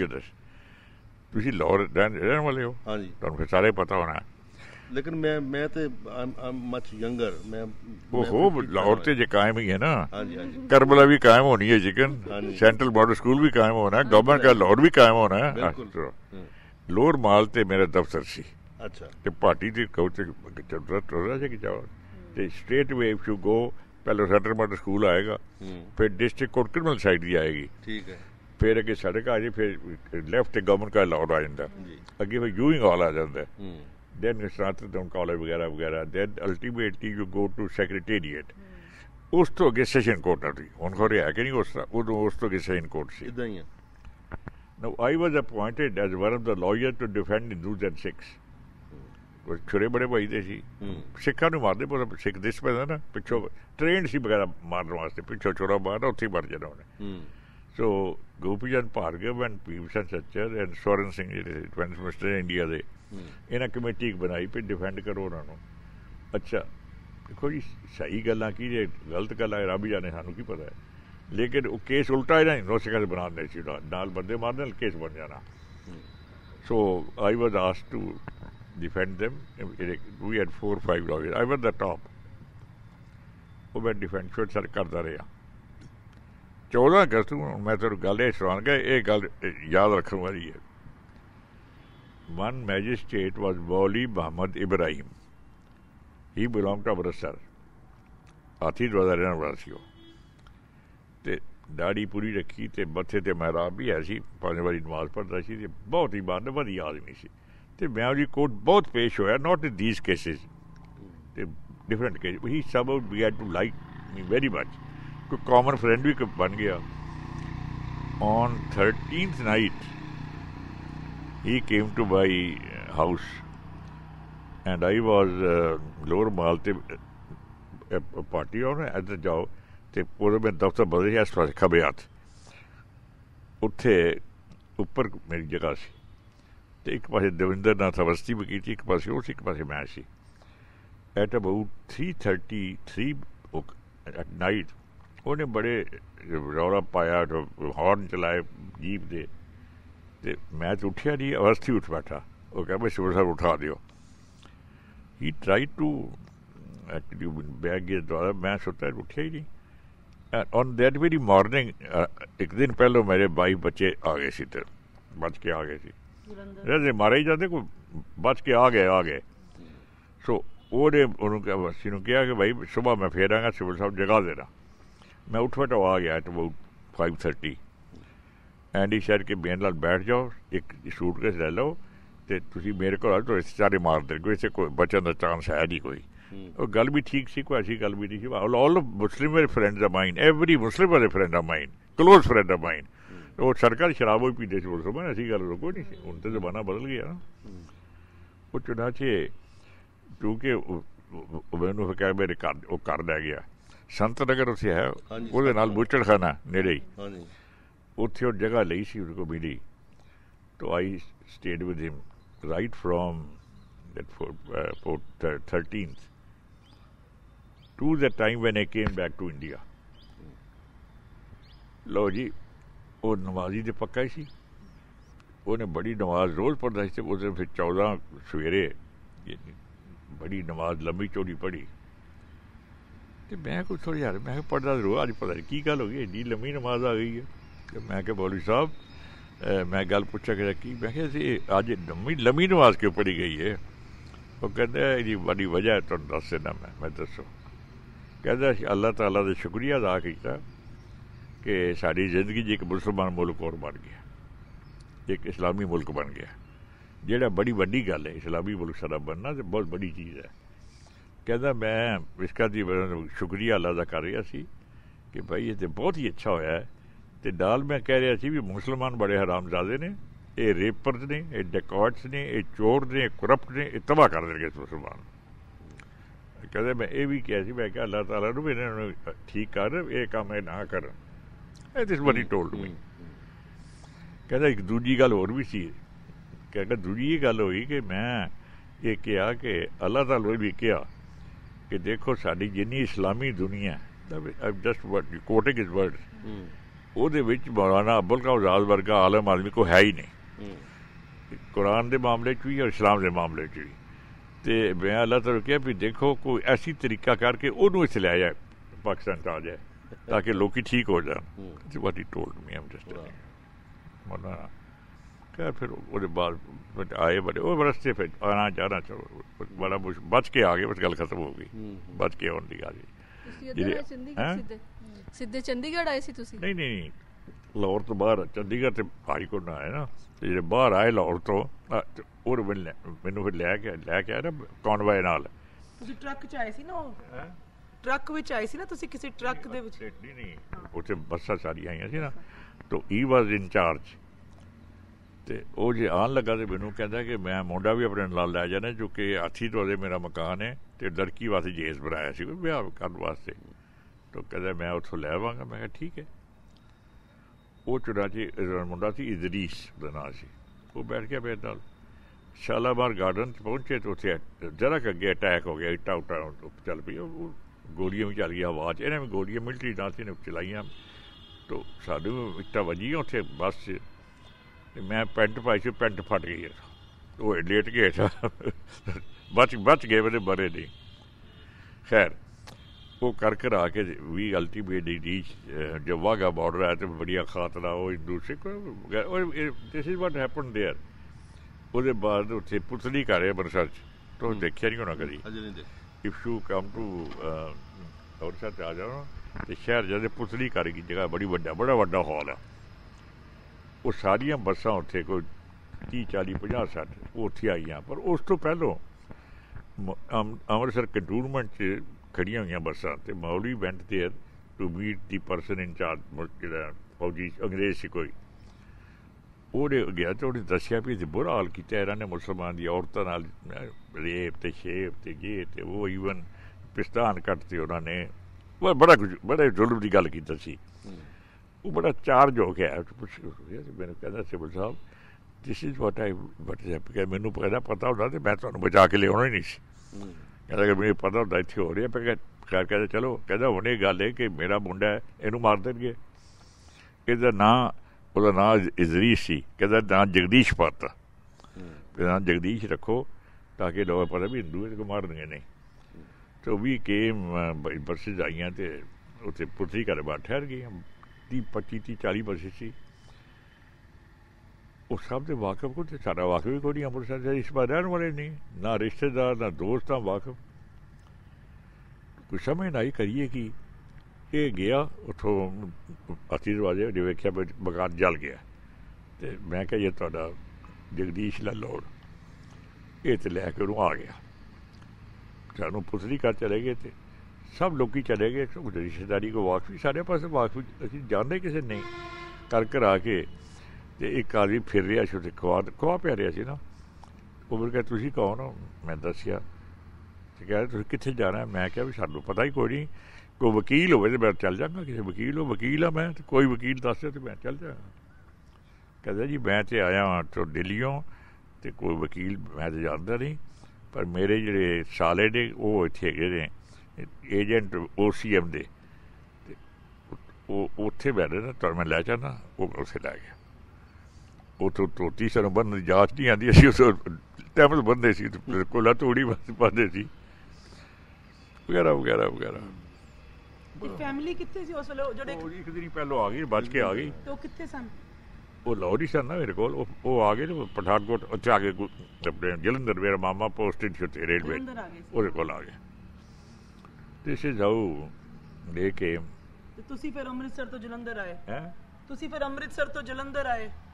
ਤੁਸੀਂ ਲਾਹੌਰ ਰਹਿਣ ਵਾਲੇ ਹੋ ਹਾਂਜੀ ਤੁਹਾਨੂੰ ਫਿਰ ਸਾਰੇ ਪਤਾ ਹੋਣਾ ਲੇਕਿਨ ਮੈਂ ਮੈਂ ਤੇ ਮਚ ਯੰਗਰ ਮੈਂ ਉਹ ਲਾਹੌਰ ਤੇ ਜੇ ਕਾਇਮ ਹੀ ਹੈ ਨਾ ਹਾਂਜੀ ਹਾਂਜੀ ਕਰਬਲਾ ਵੀ ਕਾਇਮ ਹੋਣੀ ਹੈ ਚਿਕਨ ਸੈਂਟਰਲ ਮਾਡਲ ਸਕੂਲ ਵੀ ਕਾਇਮ ਹੋਣਾ ਗਵਰਨਮੈਂਟ ਦਾ ਲਾਹੌਰ ਵੀ ਕਾਇਮ ਹੋਣਾ ਹੈ ਲੋਅਰ ਮਾਲ ਤੇ ਮੇਰਾ ਦਫ਼ਤਰ ਸੀ ਅੱਛਾ ਤੇ ਪਾਰਟੀ ਦੇ ਕੌਚ ਜ਼ਰੂਰਤ ਹੋ ਰਿਹਾ ਸੀ ਕਿ ਜਾਓ ਤੇ state way if you go ਪਹਿਲਾਂ ਸੈਂਟਰਲ ਮਾਡਲ ਸਕੂਲ ਆਏਗਾ ਫਿਰ ਡਿਸਟ੍ਰਿਕਟ ਕੋਰਟ ਕ੍ਰਿਮੀਨਲ ਸਾਈਡ ਦੀ ਆਏਗੀ ਠੀਕ ਹੈ ਫਿਰ ਅੱਗੇ ਸੜਕ ਆ ਜੀ ਫਿਰ ਲੈਫਟ ਤੇ ਗਵਰਨਮੈਂਟ ਦਾ ਲਾਹੌਰ ਆ ਜਾਂਦਾ ਅੱਗੇ ਫਿਰ ਯੂਇੰਗ ਹਾਲ ਆ ਜਾਂਦਾ then you started on college ਵਗੈਰਾ ਵਗੈਰਾ then ultimately you go to secretariat ਉਸ ਤੋਂ ਅੱਗੇ ਸੈਸ਼ਨ ਕੋਰਟ ਆ ਰਹੀ ਹੁਣ ਹੋ ਰਿਹਾ ਕਿ ਨਹੀਂ ਉਸ ਤਰ੍ਹਾਂ ਉਦੋਂ ਉਸ ਤੋਂ ਅੱਗੇ ਸੈਸ਼ਨ ਕੋਰਟ ਸੀ ਇੱਦਾਂ ਹੀ ਆ Now I was appointed as one of the lawyers to defend Hindus and Sikhs ਉਹ ਛੋਰੇ ਬੜੇ ਭਾਈ ਦੇ ਸੀ ਸਿੱਖਾਂ ਨੂੰ ਮਾਰਦੇ ਪਰ ਸਿੱਖ ਦਿਸ ਪੈਂਦਾ ਨਾ ਪਿੱਛੋਂ ਟ੍ਰੇਨਡ ਸੀ ਵਗੈਰਾ ਮਾਰਨ ਵਾਸਤੇ ਪਿੱਛੋਂ ਛੋਰਾ ਮਾਰਨਾ ਉੱਥੇ ਮਰ ਜਾਣਾ ਉਹਨੇ so Gopi Chand Bhargava and Bhimsen Sachar and Swaran Singh ਜਿਹੜੇ ਡਿਫੈਂਸ ਮਿਨਿਸਟਰ ਇੰਡੀਆ ਦੇ ਇਹਨਾਂ ਕਮੇਟੀ ਇੱਕ ਬਣਾਈ ਵੀ ਡਿਫੈਂਡ ਕਰੋ ਉਹਨਾਂ ਨੂੰ ਅੱਛਾ ਦੇਖੋ ਜੀ ਸਹੀ ਗੱਲਾਂ ਕੀ ਜੇ ਗਲਤ ਗੱਲਾਂ ਰੱਬ ਜਾਣੇ ਸਾਨੂੰ ਕੀ ਪਤਾ ਹੈ ਲੇਕਿਨ ਉਹ ਕੇਸ ਉਲਟਾ ਇਹਨਾਂ ਨੋ ਸਿਕਾ ਬਣਾ ਦਿੰਦੇ ਸੀ ਨਾਲ ਬੰਦੇ ਮਾਰਦੇ ਨਾਲ ਕੇਸ ਬਣ ਜਾਣਾ so I was asked to defend them. We had four or five lawyers. I was the top. ਉਹ ਮੈਂ ਡਿਫੈਂਸ ਸ਼ੋਟ ਸਰ ਕਰਦਾ ਰਿਹਾ ਚੌਦਾਂ ਅਗਸਤ ਨੂੰ ਮੈਂ ਤੁਹਾਨੂੰ ਗੱਲ ਇਹ ਸੁਣਾਉਣਗਾ ਇਹ ਗੱਲ ਯਾਦ ਰੱਖਣ ਵਾਲੀ ਹੈ one magistrate was Mauli Muhammad Ibrahim. He belonged to Amritsar. ਹਾਥੀ ਦਰਵਾਜ਼ਾ ਰਹਿਣ ਵਾਲਾ ਸੀ ਉਹ ਅਤੇ ਦਾੜੀ ਪੂਰੀ ਰੱਖੀ ਅਤੇ ਮੱਥੇ 'ਤੇ ਮਹਿਰਾਬ ਵੀ ਹੈ ਸੀ ਪੰਜ ਵਾਰੀ ਨਮਾਜ਼ ਪੜ੍ਹਦਾ ਸੀ ਅਤੇ ਬਹੁਤ ਹੀ ਬਾਤ ਵਧੀਆ ਆਦਮੀ ਸੀ ਅਤੇ ਮੈਂ ਉਹਦੀ ਕੋਰਟ ਬਹੁਤ ਪੇਸ਼ ਹੋਇਆ ਨਾਟ ਇਨ ਦੀਜ਼ ਕੇਸਿਸ ਅਤੇ ਡਿਫਰੈਂਟ ਕੇਸ ਹੀ ਸਭ ਵੀ had to like me very much ਕੋਈ ਕਾਮਨ ਫਰੈਂਡ ਵੀ ਬਣ ਗਿਆ on thirteenth night he came to my house and I was uh, lower mall ਤੇ ਪਾਰਟੀ ਆਉਣਾ ਇੱਧਰ ਜਾਓ ਅਤੇ ਉਦੋਂ ਮੈਂ ਦਫ਼ਤਰ ਬਦਲ ਸੀ ਇਸ ਪਾਸੇ ਖੱਬੇ ਹੱਥ ਉੱਥੇ ਉੱਪਰ ਮੇਰੀ ਜਗ੍ਹਾ ਸੀ ਅਤੇ ਇੱਕ ਪਾਸੇ ਦਵਿੰਦਰ ਨਾਥ ਅਵਸਥੀ ਵਕੀਲ ਸੀ ਇੱਕ ਪਾਸੇ ਉਹ ਸੀ ਇੱਕ ਪਾਸੇ ਮੈਂ ਸੀ at about three thirty three at night ਉਹਨੇ ਬੜੇ ਰੌਲਾ ਪਾਇਆ ਹੌਰਨ ਚਲਾਏ ਜੀਪ ਦੇ ਅਤੇ ਮੈਂ ਤਾਂ ਉੱਠਿਆ ਨਹੀਂ ਅਵਸਥੀ ਉੱਠ ਬੈਠਾ ਉਹ ਕਹਿੰਦਾ ਬਈ ਸਿਵਲ ਸਾਹਿਬ ਉਠਾ ਦਿਓ he try to actually beg ਗਿਆ ਦੁਆਰਾ ਮੈਂ ਸੁੱਤਾ ਉੱਠਿਆ ਹੀ ਨਹੀਂ ਔਨ ਦੈਟ ਵੈਰੀ ਮਾਰਨਿੰਗ ਇੱਕ ਦਿਨ ਪਹਿਲਾਂ ਮੇਰੇ ਬਾਈ ਬੱਚੇ ਆ ਗਏ ਸੀ ਅਤੇ ਬਚ ਕੇ ਆ ਗਏ ਸੀ ਰਹਿੰਦੇ ਮਾਰੇ ਹੀ ਜਾਂਦੇ ਕੋਈ ਬਚ ਕੇ ਆ ਗਏ ਆ ਗਏ ਸੋ ਉਹਨੇ ਉਹਨੂੰ ਕਿਹਾ ਬੱਸੀ ਨੂੰ ਕਿਹਾ ਕਿ ਭਾਈ ਸੁਬਾਹ ਮੈਂ ਫੇਰ ਆਂਗਾ ਸਿਵਲ ਸਾਹਿਬ ਜਗ੍ਹਾ ਦੇਣਾ ਮੈਂ ਉੱਠ ਬੈਠਾ ਆ ਗਿਆ at about five thirty and he ਸ਼ਹਿਰ ਕੇ ਮੇਰੇ ਨਾਲ ਬੈਠ ਜਾਓ ਇੱਕ ਸੂਟ ਕੇਸ ਲੈ ਲਓ ਅਤੇ ਤੁਸੀਂ ਮੇਰੇ ਕੋਲ ਆ ਤੁਹਾਡੇ ਸਾਰੇ ਮਾਰ ਦੇ ਕੋਈ ਇੱਥੇ ਕੋਈ ਬਚਣ ਦਾ ਚਾਂਸ ਹੈ ਨਹੀਂ ਕੋਈ ਉਹ ਗੱਲ ਵੀ ਠੀਕ ਸੀ ਕੋਈ ਐਸੀ ਗੱਲ ਵੀ ਨਹੀਂ ਸੀ ਆਲ ਮੁਸਲਿਮ ਮੇਰੇ ਫਰੈਂਡਸ ਆ ਮਾਈਨ ਐਵਰੀ ਮੁਸਲਿਮ ਵਾਲੇ ਫਰੈਂਡ ਆ ਮਾਈਨ ਕਲੋਜ਼ ਫਰੈਂਡ ਆ ਮਾਈਨ ਉਹ ਸਰਕਾਰੀ ਸ਼ਰਾਬ ਹੀ ਪੀਂਦੇ ਸੀ ਮੁਸਲਮਾਨ ਐਸੀ ਗੱਲ ਕੋਈ ਨਹੀਂ ਸੀ ਹੁਣ ਤਾਂ ਜ਼ਮਾਨਾ ਬਦਲ ਗਿਆ ਨਾ ਉਹ ਚੁਨਾਚੇ ਕਿਉਂਕਿ ਮੈਨੂੰ ਕਹਿ ਮੇਰੇ ਘਰ ਉਹ ਘਰ ਲੈ ਗਿਆ ਸੰਤ ਨਗਰ ਉੱਥੇ ਹੈ ਉਹਦੇ ਨਾਲ ਬੁੱਚੜਖਾਨਾ ਨੇੜੇ ਹੀ ਉੱਥੇ ਉਹ ਜਗ੍ਹਾ ਲਈ ਸੀ ਉਹਦੇ ਕੋਲ ਮਿਲੀ ਤੋ I stayed with him right from that thirteenth to the time when I came back to India ਲਓ ਜੀ ਉਹ ਨਮਾਜ਼ੀ ਦੇ ਪੱਕਾ ਹੀ ਸੀ ਉਹਨੇ ਬੜੀ ਨਮਾਜ਼ ਰੋਜ਼ ਪੜ੍ਹਦਾ ਸੀ ਅਤੇ ਉਹਦੇ ਫਿਰ ਚੌਦਾਂ ਸਵੇਰੇ ਬੜੀ ਨਮਾਜ਼ ਲੰਬੀ ਚੌੜੀ ਪੜ੍ਹੀ ਅਤੇ ਮੈਂ ਕੋਈ ਥੋੜ੍ਹੀ ਯਾਰ ਮੈਂ ਪੜ੍ਹਦਾ ਰੋਜ਼ ਅੱਜ ਪਤਾ ਨਹੀਂ ਕੀ ਗੱਲ ਹੋ ਗਈ ਐਡੀ ਲੰਮੀ ਨਮਾਜ਼ ਆ ਗਈ ਹੈ ਅਤੇ ਮੈਂ ਕਿਹਾ ਮੌਲਵੀ ਸਾਹਿਬ ਮੈਂ ਗੱਲ ਪੁੱਛਿਆ ਕਿ ਕੀ ਮੈਂ ਕਿਹਾ ਸੀ ਅੱਜ ਲੰਮੀ ਲੰਮੀ ਨਮਾਜ਼ ਕਿਉਂ ਪੜ੍ਹੀ ਗਈ ਹੈ ਉਹ ਕਹਿੰਦਾ ਇਹਦੀ ਬੜੀ ਵਜ੍ਹਾ ਤੁਹਾਨੂੰ ਦੱਸ ਦਿੰਦਾ ਮੈਂ ਮੈਂ ਦੱਸੋ ਕਹਿੰਦਾ ਅਸੀਂ ਅੱਲਾਹ ਤਾਲਾ ਦਾ ਸ਼ੁਕਰੀਆ ਅਦਾ ਕੀਤਾ ਕਿ ਸਾਡੀ ਜ਼ਿੰਦਗੀ 'ਚ ਇੱਕ ਮੁਸਲਮਾਨ ਮੁਲਕ ਹੋਰ ਬਣ ਗਿਆ ਇੱਕ ਇਸਲਾਮੀ ਮੁਲਕ ਬਣ ਗਿਆ ਜਿਹੜਾ ਬੜੀ ਵੱਡੀ ਗੱਲ ਹੈ ਇਸਲਾਮੀ ਮੁਲਕ ਸਾਡਾ ਬਣਨਾ ਤੇ ਬਹੁਤ ਵੱਡੀ ਚੀਜ਼ ਹੈ। ਕਹਿੰਦਾ ਮੈਂ ਇਸ ਦੀ ਸ਼ੁਕਰੀਆ ਅल्लाह ਦਾ ਕਰ ਰਿਹਾ ਸੀ ਕਿ ਭਾਈ ਇਹ ਤਾਂ ਬਹੁਤ ਹੀ ਅੱਛਾ ਹੋਇਆ ਹੈ। ਤੇ ਨਾਲ ਮੈਂ ਕਹਿ ਰਿਹਾ ਸੀ ਵੀ ਮੁਸਲਮਾਨ ਬੜੇ ਹਰਾਮਜ਼ਾਦੇ ਨੇ, ਇਹ ਰੇਪਰਸ ਨੇ, ਇਹ ਡੈਕੋਟਸ ਨੇ, ਇਹ ਚੋਰ ਨੇ, ਇਹ ਕਰਪਟ ਨੇ, ਇਹ ਤਬਾਹ ਕਰ ਦੇਣਗੇ ਮੁਸਲਮਾਨ। ਕਹਿੰਦੇ ਮੈਂ ਇਹ ਵੀ ਕਿਹਾ ਸੀ, ਮੈਂ ਕਿਹਾ ਅੱਲਾਹ ਤਾਲਾ ਨੂੰ ਵੀ ਇਹਨਾਂ ਨੂੰ ਠੀਕ ਕਰ, ਇਹ ਕੰਮ ਇਹ ਨਾ ਕਰਨ। ਇਹ ਦਿਸ ਵਾਟ ਹੀ ਟੋਲਡ ਮੀ। ਕਹਿੰਦਾ ਇੱਕ ਦੂਜੀ ਗੱਲ ਹੋਰ ਵੀ ਸੀ। ਕਹਿੰਦਾ ਦੂਜੀ ਇਹ ਗੱਲ ਹੋਈ ਕਿ ਮੈਂ ਇਹ ਕਿਹਾ ਕਿ ਅੱਲਾਹ ਤਾਲਾ ਨੇ ਵੀ ਕਿਹਾ ਕਿ ਦੇਖੋ ਸਾਡੀ ਜਿੰਨੀ ਇਸਲਾਮੀ ਦੁਨੀਆ ਜਸਟ ਕੋਟਿੰਗ ਇਜ਼ ਵਰਡ, ਉਹਦੇ ਵਿੱਚ ਮੌਲਾਨਾ ਅਬੁਲ ਕਲਾਮ ਆਜ਼ਾਦ ਵਰਗਾ ਆਲਮ ਆਦਮੀ ਕੋਈ ਹੈ ਹੀ ਨਹੀਂ, ਕੁਰਾਨ ਦੇ ਮਾਮਲੇ 'ਚ ਵੀ ਔਰ ਇਸਲਾਮ ਦੇ ਮਾਮਲੇ 'ਚ ਵੀ। ਤੇ ਮੈਂ ਅੱਲਾਹ ਤਾਲਾ ਕਿਹਾ ਵੀ ਦੇਖੋ ਕੋਈ ਐਸੀ ਤਰੀਕਾ ਕਰਕੇ ਉਹਨੂੰ ਇੱਥੇ ਲੈ ਜਾਏ, ਪਾਕਿਸਤਾਨ 'ਚ ਆ ਜਾਏ ਤਾਂ ਕਿ ਲੋਕੀ ਠੀਕ ਹੋ ਜਾਣ। ਵਾਟ ਹੀ ਟੋਲਡ ਮੀ, ਆਮ ਜਸਟ ਮੌਲਾਨਾ ਖੈਰ ਫਿਰ ਉਹਦੇ ਬਾਅਦ ਆਏ ਬੜੇ ਉਹ ਰਸਤੇ ਫਿਰ ਆਉਣਾ ਜਾਣਾ ਚਲੋ ਬੜਾ ਮੁਸ਼ ਬਚ ਕੇ ਆ ਗਏ, ਬਸ ਗੱਲ ਖਤਮ ਹੋ ਗਈ, ਬਚ ਕੇ ਆਉਣ ਦੀ ਗੱਲ। ਸਿੱਧੇ ਚੰਡੀਗੜ੍ਹ ਆਏ ਸੀ ਤੁਸੀਂ? ਨਹੀਂ ਨਹੀਂ, ਲਾਹੌਰ ਤੋਂ ਬਾਹਰ, ਚੰਡੀਗੜ੍ਹ ਤੇ ਹਾਈਕੋਰਟ ਨਾਲ ਆਏ ਨਾ, ਤੇ ਜਿਹੜੇ ਬਾਹਰ ਆਏ ਲਾਹੌਰ ਤੋਂ ਉਹ ਮੈਨੂੰ ਫਿਰ ਲੈ ਕੇ ਲੈ ਕੇ ਆਏ ਨਾ ਕੌਨਵਾਏ ਨਾਲ। ਤੁਸੀਂ ਟਰੱਕ 'ਚ ਆਏ ਸੀ ਨਾ? ਉਹ ਟਰੱਕ ਵਿੱਚ ਆਏ ਸੀ ਨਾ ਤੁਸੀਂ, ਕਿਸੇ ਟਰੱਕ ਦੇ ਵਿੱਚ? ਨਹੀਂ ਨਹੀਂ, ਉੱਥੇ ਬੱਸਾਂ ਸਾਰੀਆਂ ਆਈਆਂ ਸੀ ਨਾ, ਤਾਂ ਹੀ ਵਾਜ਼ ਇੰਚਾਰਜ। ਤੇ ਉਹ ਜੇ ਆਉਣ ਲੱਗਾ ਤੇ ਮੈਨੂੰ ਕਹਿੰਦਾ ਕਿ ਮੈਂ ਮੁੰਡਾ ਵੀ ਆਪਣੇ ਨਾਲ ਲੈ ਜਾਣਾ, ਜੋ ਕਿ ਹਾਥੀ ਤੋਂ ਮੇਰਾ ਮਕਾਨ ਹੈ ਤੇ ਲੜਕੀ ਵਾਸਤੇ ਜੇਜ਼ ਬਣਾਇਆ ਸੀ ਕੋਈ ਵਿਆਹ ਕਰਨ ਵਾਸਤੇ। ਤਾਂ ਕਹਿੰਦਾ ਮੈਂ ਉੱਥੋਂ ਲੈ ਆਵਾਂਗਾ। ਮੈਂ ਕਿਹਾ ਠੀਕ ਹੈ। ਉਹ ਚੁਣਾ 'ਚ ਮੁੰਡਾ ਸੀ, ਇਦਰੀਸ ਦਾ ਨਾਂ ਸੀ। ਉਹ ਬੈਠ ਗਿਆ ਮੇਰੇ ਨਾਲ। ਸ਼ਾਲਾਮਾਰ ਗਾਰਡਨ 'ਚ ਪਹੁੰਚੇ ਤਾਂ ਉੱਥੇ ਜਰਾ ਕੁ ਅੱਗੇ ਅਟੈਕ ਹੋ ਗਿਆ, ਇੱਟਾਂ ਉੱਟਾਂ ਚੱਲ ਪਈ, ਉਹ ਗੋਲੀਆਂ ਵੀ ਚੱਲ ਗਈਆਂ ਆਵਾਜ਼ 'ਚ। ਇਹਨਾਂ ਵੀ ਗੋਲੀਆਂ ਮਿਲਟਰੀ ਨਾਲ ਸੀ ਨੇ ਚਲਾਈਆਂ, ਤਾਂ ਸਾਨੂੰ ਇੱਟਾਂ ਵੱਜੀਆਂ ਉੱਥੇ ਬੱਸ 'ਚ। ਮੈਂ ਪੈਂਟ ਪਾਈ ਸੀ, ਪੈਂਟ ਫਟ ਗਈ, ਉਹ ਲੇਟ ਗਏ, ਬਚ ਬਚ ਗਏ ਮੇਰੇ ਬਰੇ ਨਹੀਂ। ਖੈਰ ਉਹ ਕਰ ਕਰ ਆ ਕੇ ਵੀ ਅਲਟੀਮੇਟਲੀ ਰੀਚ ਜੋ ਵਾਘਾ ਬਾਰਡਰ ਹੈ ਤੇ ਬੜੀਆ ਖਾਤਰਾ ਉਹ Hindu Sikh this is what happen there. ਉਹਦੇ ਬਾਅਦ ਉੱਥੇ ਪੁਤਲੀ ਘਰ ਹੈ ਅੰਮ੍ਰਿਤਸਰ 'ਚ, ਤੁਸੀਂ ਦੇਖਿਆ ਨਹੀਂ ਹੋਣਾ ਕਦੀ। If you come to Amritsar 'ਚ ਆ ਜਾਓ ਤੇ ਸ਼ਹਿਰ ਜਾਂਦੇ ਪੁਤਲੀ ਘਰ ਦੀ ਜਗ੍ਹਾ ਬੜੀ ਵੱਡਾ ਬੜਾ ਵੱਡਾ ਹਾਲ ਹੈ। ਉਹ ਸਾਰੀਆਂ ਬੱਸਾਂ ਉੱਥੇ ਕੋਈ ਤੀਹ ਚਾਲੀ ਪੰਜਾਹ ਸੱਠ ਉੱਥੇ ਆਈਆਂ, ਪਰ ਉਸ ਤੋਂ ਪਹਿਲੋਂ ਅੰਮ੍ਰਿਤਸਰ ਕੰਟੋਨਮੈਂਟ 'ਚ ਖੜੀਆਂ ਹੋਈਆਂ ਬੱਸਾਂ। ਤੇ ਮੌਲਵੀ went there to meet the person incharge, ਜਿਹੜਾ ਫੌਜੀ ਅੰਗਰੇਜ਼ ਸੀ ਕੋਈ। ਉਹਨੇ ਗਿਆ ਤੇ ਉਹਨੇ ਦੱਸਿਆ ਵੀ ਇਹ ਬੁਰਾ ਹਾਲ ਕੀਤਾ ਇਹਨਾਂ ਨੇ ਮੁਸਲਮਾਨ ਦੀ ਔਰਤਾਂ ਨਾਲ, ਰੇਪ ਤੇ ਸ਼ੇਪ ਤੇ ਜੇ ਤੇ ਉਹ ਈਵਨ ਪਿਸਤਾਨ ਕੱਟਤੇ ਉਹਨਾਂ ਨੇ। ਬੜਾ ਕੁਝ ਬੜੇ ਜ਼ੁਲਮ ਦੀ ਗੱਲ ਕੀਤੀ ਸੀ। ਉਹ ਬੜਾ ਚਾਰਜ ਹੋ ਗਿਆ। ਮੈਨੂੰ ਕਹਿੰਦਾ ਸਿਵਲ ਸਾਹਿਬ ਦਿਸ ਇਜ਼ ਵਾਟ ਆਈ ਵਟ ਮੈਨੂੰ ਕਹਿੰਦਾ ਪਤਾ ਹੁੰਦਾ ਤੇ ਮੈਂ ਤੁਹਾਨੂੰ ਬਚਾ ਕੇ ਲਿਆਉਣਾ ਹੀ ਨਹੀਂ ਸੀ। ਕਹਿੰਦਾ ਕਿ ਮੈਨੂੰ ਪਤਾ ਹੁੰਦਾ ਇੱਥੇ ਹੋ ਰਿਹਾ। ਖੈਰ ਕਹਿੰਦਾ ਚਲੋ, ਕਹਿੰਦਾ ਹੁਣ ਇਹ ਗੱਲ ਹੈ ਕਿ ਮੇਰਾ ਮੁੰਡਾ ਹੈ, ਇਹਨੂੰ ਮਾਰ ਦੇਣਗੇ। ਇਹਦਾ ਨਾਂ ਉਹਦਾ ਨਾਂ ਇਜ਼ਰੀਸ ਸੀ। ਕਹਿੰਦਾ ਨਾਂ ਜਗਦੀਸ਼ ਪਾਤਾ, ਨਾਂ ਜਗਦੀਸ਼ ਰੱਖੋ ਤਾਂ ਕਿ ਲੋਕ ਪਤਾ ਵੀ ਹਿੰਦੂ ਇਹਦੇ ਕੋਲ ਮਾਰ ਦੇਣਗੇ ਨਹੀਂ। ਤੇ ਵੀ ਕੇਮ ਬੱਸਿਸ ਆਈਆਂ ਤੇ ਉੱਥੇ ਪੁੱਤਰੀ ਘਰ ਬਾਹਰ ਠਹਿਰ ਗਈਆਂ। ਤੀਹ ਪੱਚੀ ਤੀਹ ਚਾਲੀ ਬੱਸਿਸ ਸੀ। ਉਹ ਸਭ ਦੇ ਵਾਕਫ ਕੋਲ ਤੇ ਸਾਡਾ ਵਾਕਫ ਵੀ ਕੋਈ ਨਹੀਂ ਅੰਮ੍ਰਿਤਸਰ ਦੇ, ਇਸ ਬਾਰ ਰਹਿਣ ਵਾਲੇ ਨਹੀਂ, ਨਾ ਰਿਸ਼ਤੇਦਾਰ ਨਾ ਦੋਸਤ ਆ ਵਾਕਫ। ਕੋਈ ਸਮਝ ਨਾ ਆਈ ਕਰੀਏ ਕੀ। ਇਹ ਗਿਆ ਉੱਥੋਂ ਅੱਸੀ ਦਰਵਾਜ਼ੇ ਜੇ ਵੇਖਿਆ ਮਕਾਨ ਜਲ ਗਿਆ। ਤੇ ਮੈਂ ਕਿਹਾ ਜੇ ਤੁਹਾਡਾ ਜਗਦੀਸ਼ ਲੈ ਲਓ, ਇਹ ਤੇ ਲੈ ਕੇ ਉਹਨੂੰ ਆ ਗਿਆ। ਸਾਨੂੰ ਪੁੱਤਰੀ ਘਰ ਚਲੇ ਗਏ ਤੇ ਸਭ ਲੋਕੀ ਚਲੇ ਗਏ। ਰਿਸ਼ਤੇਦਾਰੀ ਕੋ ਵਾਕਫੀ ਸਾਰੇ ਪਾਸੇ ਵਾਕਫੀ, ਅਸੀਂ ਜਾਣਦੇ ਕਿਸੇ ਨਹੀਂ। ਕਰ ਕਰ ਆ ਕੇ ਤੇ ਇੱਕ ਆਦਮੀ ਫਿਰ ਰਿਹਾ ਸੀ ਉੱਥੇ, ਖਵਾ ਖਵਾ ਪਿਆ ਰਿਹਾ ਸੀ ਨਾ। ਉਹ ਫਿਰ ਕਿਹਾ ਤੁਸੀਂ ਕੌਣ ਹੋ? ਮੈਂ ਦੱਸਿਆ ਤੇ ਕਹਿੰਦੇ ਤੁਸੀਂ ਕਿੱਥੇ ਜਾਣਾ? ਮੈਂ ਕਿਹਾ ਵੀ ਸਾਨੂੰ ਪਤਾ ਹੀ ਕੋਈ ਨਹੀਂ, ਕੋਈ ਵਕੀਲ ਹੋਵੇ ਤੇ ਮੈਂ ਚੱਲ ਜਾਵਾਂਗਾ। ਕਿਸੇ ਵਕੀਲ ਹੋ ਵਕੀਲ ਆ ਮੈਂ, ਤੇ ਕੋਈ ਵਕੀਲ ਦੱਸ ਦਿਓ ਤੇ ਮੈਂ ਚੱਲ ਜਾਵਾਂਗਾ। ਕਹਿੰਦਾ ਜੀ ਮੈਂ ਤੇ ਆਇਆ ਹਾਂ ਤੋਂ ਦਿੱਲੀੋਂ ਤੇ ਕੋਈ ਵਕੀਲ ਮੈਂ ਤਾਂ ਜਾਣਦਾ ਨਹੀਂ, ਪਰ ਮੇਰੇ ਜਿਹੜੇ ਸਾਲੇ ਨੇ ਉਹ ਇੱਥੇ ਹੈਗੇ ਨੇ ਏਜੰਟ ਓ ਸੀ ਐਮ ਦੇ, ਤੇ ਉਹ ਉੱਥੇ ਬੈਠੇ ਨੇ, ਤੁਹਾਨੂੰ ਮੈਂ ਲੈ ਜਾਣਾ। ਉਹ ਉੱਥੇ ਲੈ ਗਿਆ। ਉੱਥੋਂ ਧੋਤੀ ਸਾਨੂੰ ਬੰਨ੍ਹਣ ਦੀ ਜਾਂਚ ਨਹੀਂ ਆਉਂਦੀ, ਅਸੀਂ ਉਸ ਟਾਈਮ ਬੰਨ੍ਹਦੇ ਸੀ, ਕੋਲਾ ਤੋੜੀ ਪਾਉਂਦੇ ਸੀ ਵਗੈਰਾ ਵਗੈਰਾ ਵਗੈਰਾ। ਫੈਮਿਲੀ ਕਿੱਥੇ ਸੀ ਉਸ ਵੇਲੇ? ਜਿਹੜੇ ਇੱਕ ਦਿਨ ਪਹਿਲੋਂ ਆ ਗਈ, ਬਚ ਕੇ ਆ ਗਈ। ਤੇ ਉਹ ਕਿੱਥੇ ਸਨ? ਉਹ ਲਾਹੌਰ ਹੀ ਸਨ ਨਾ ਮੇਰੇ ਕੋਲ। ਉਹ ਆ ਗਏ ਤੇ ਪਠਾਨਕੋਟ ਉੱਥੇ ਆ ਗਏ, ਆਪਣੇ ਜਲੰਧਰ ਮੇਰਾ ਮਾਮਾ ਪੋਸਟਡ ਸੀ ਉੱਥੇ ਰੇਲਵੇ, ਉਹਦੇ ਕੋਲ ਆ ਗਏ। This is how they came. ਤੁਸੀਂ ਫਿਰ ਅੰਮ੍ਰਿਤਸਰ ਤੋਂ ਜਲੰਧਰ ਆਏ? ਹੈਂ? ਤੁਸੀਂ ਫਿਰ ਅੰਮ੍ਰਿਤਸਰ ਤੋਂ ਜਲੰਧਰ ਆਏ?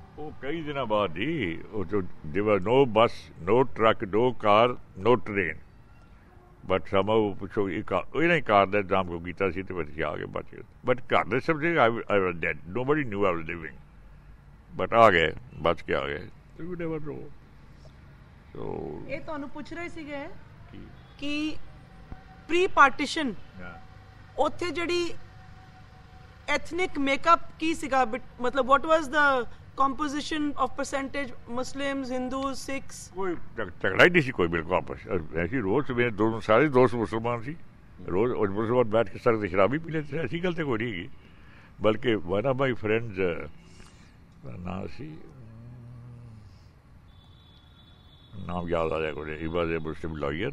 ਉਹ ਕਈ ਦਿਨਾਂ ਬਾਅਦ ਹੀ ਉਹ ਜੋ there were no bus no truck no car no train but ਸਮਾਂ ਉਹ ਪੁੱਛੋ ਇਹ ਕਾਰ ਇਹਨਾਂ ਹੀ ਕਾਰ ਦਾ ਇੰਤਜ਼ਾਮ ਕੋ ਕੀਤਾ ਸੀ ਤੇ ਫਿਰ ਆ ਗਏ ਬਚ ਗਏ ਬਟ ਘਰ ਦੇ ਸਭ ਦੇ I was dead nobody knew I was living but ਆ ਗਏ ਬਚ ਕੇ ਆ ਗਏ ਤੇ ਵੀ ਨੈਵਰ ਨੋ ਸੋ ਇਹ ਤੁਹਾਨੂੰ ਪੁੱਛ ਰਹੇ ਸੀਗੇ ਕੀ ਕਿ ਪ੍ਰੀ ਪਾਰਟੀਸ਼ਨ ਉੱਥੇ ਜਿਹੜੀ ਐਥਨਿਕ ਮੇਕਅਪ ਕੀ ਸੀਗਾ ਮਤਲਬ what was the composition of percentage Muslims Hindus Sikhs ਕੋਈ ਝਗੜਾ ਹੀ ਨਹੀਂ ਸੀ ਕੋਈ ਬਿਲਕੁਲ ਆਪਸ ਐਸੀ ਰੋਜ਼ ਮੇਰੇ ਦੋਨੋਂ ਸਾਰੇ ਦੋਸਤ ਮੁਸਲਮਾਨ ਸੀ ਰੋਜ਼ ਉਹ ਮੁਸਲਮਾਨ ਬੈਠ ਕੇ ਸਰ ਸ਼ਰਾਬ ਹੀ ਪੀ ਲੈਂਦੇ ਸੀ ਐਸੀ ਗੱਲ ਤੇ ਕੋਈ ਨਹੀਂ ਹੈਗੀ ਬਲਕਿ ਵਨ ਆਫ ਮਾਈ ਫਰੈਂਡਸ ਦਾ ਨਾਂ ਸੀ ਨਾਮ ਯਾਦ ਆ ਜਾਏ ਕੋਈ ਹੀ was a Muslim lawyer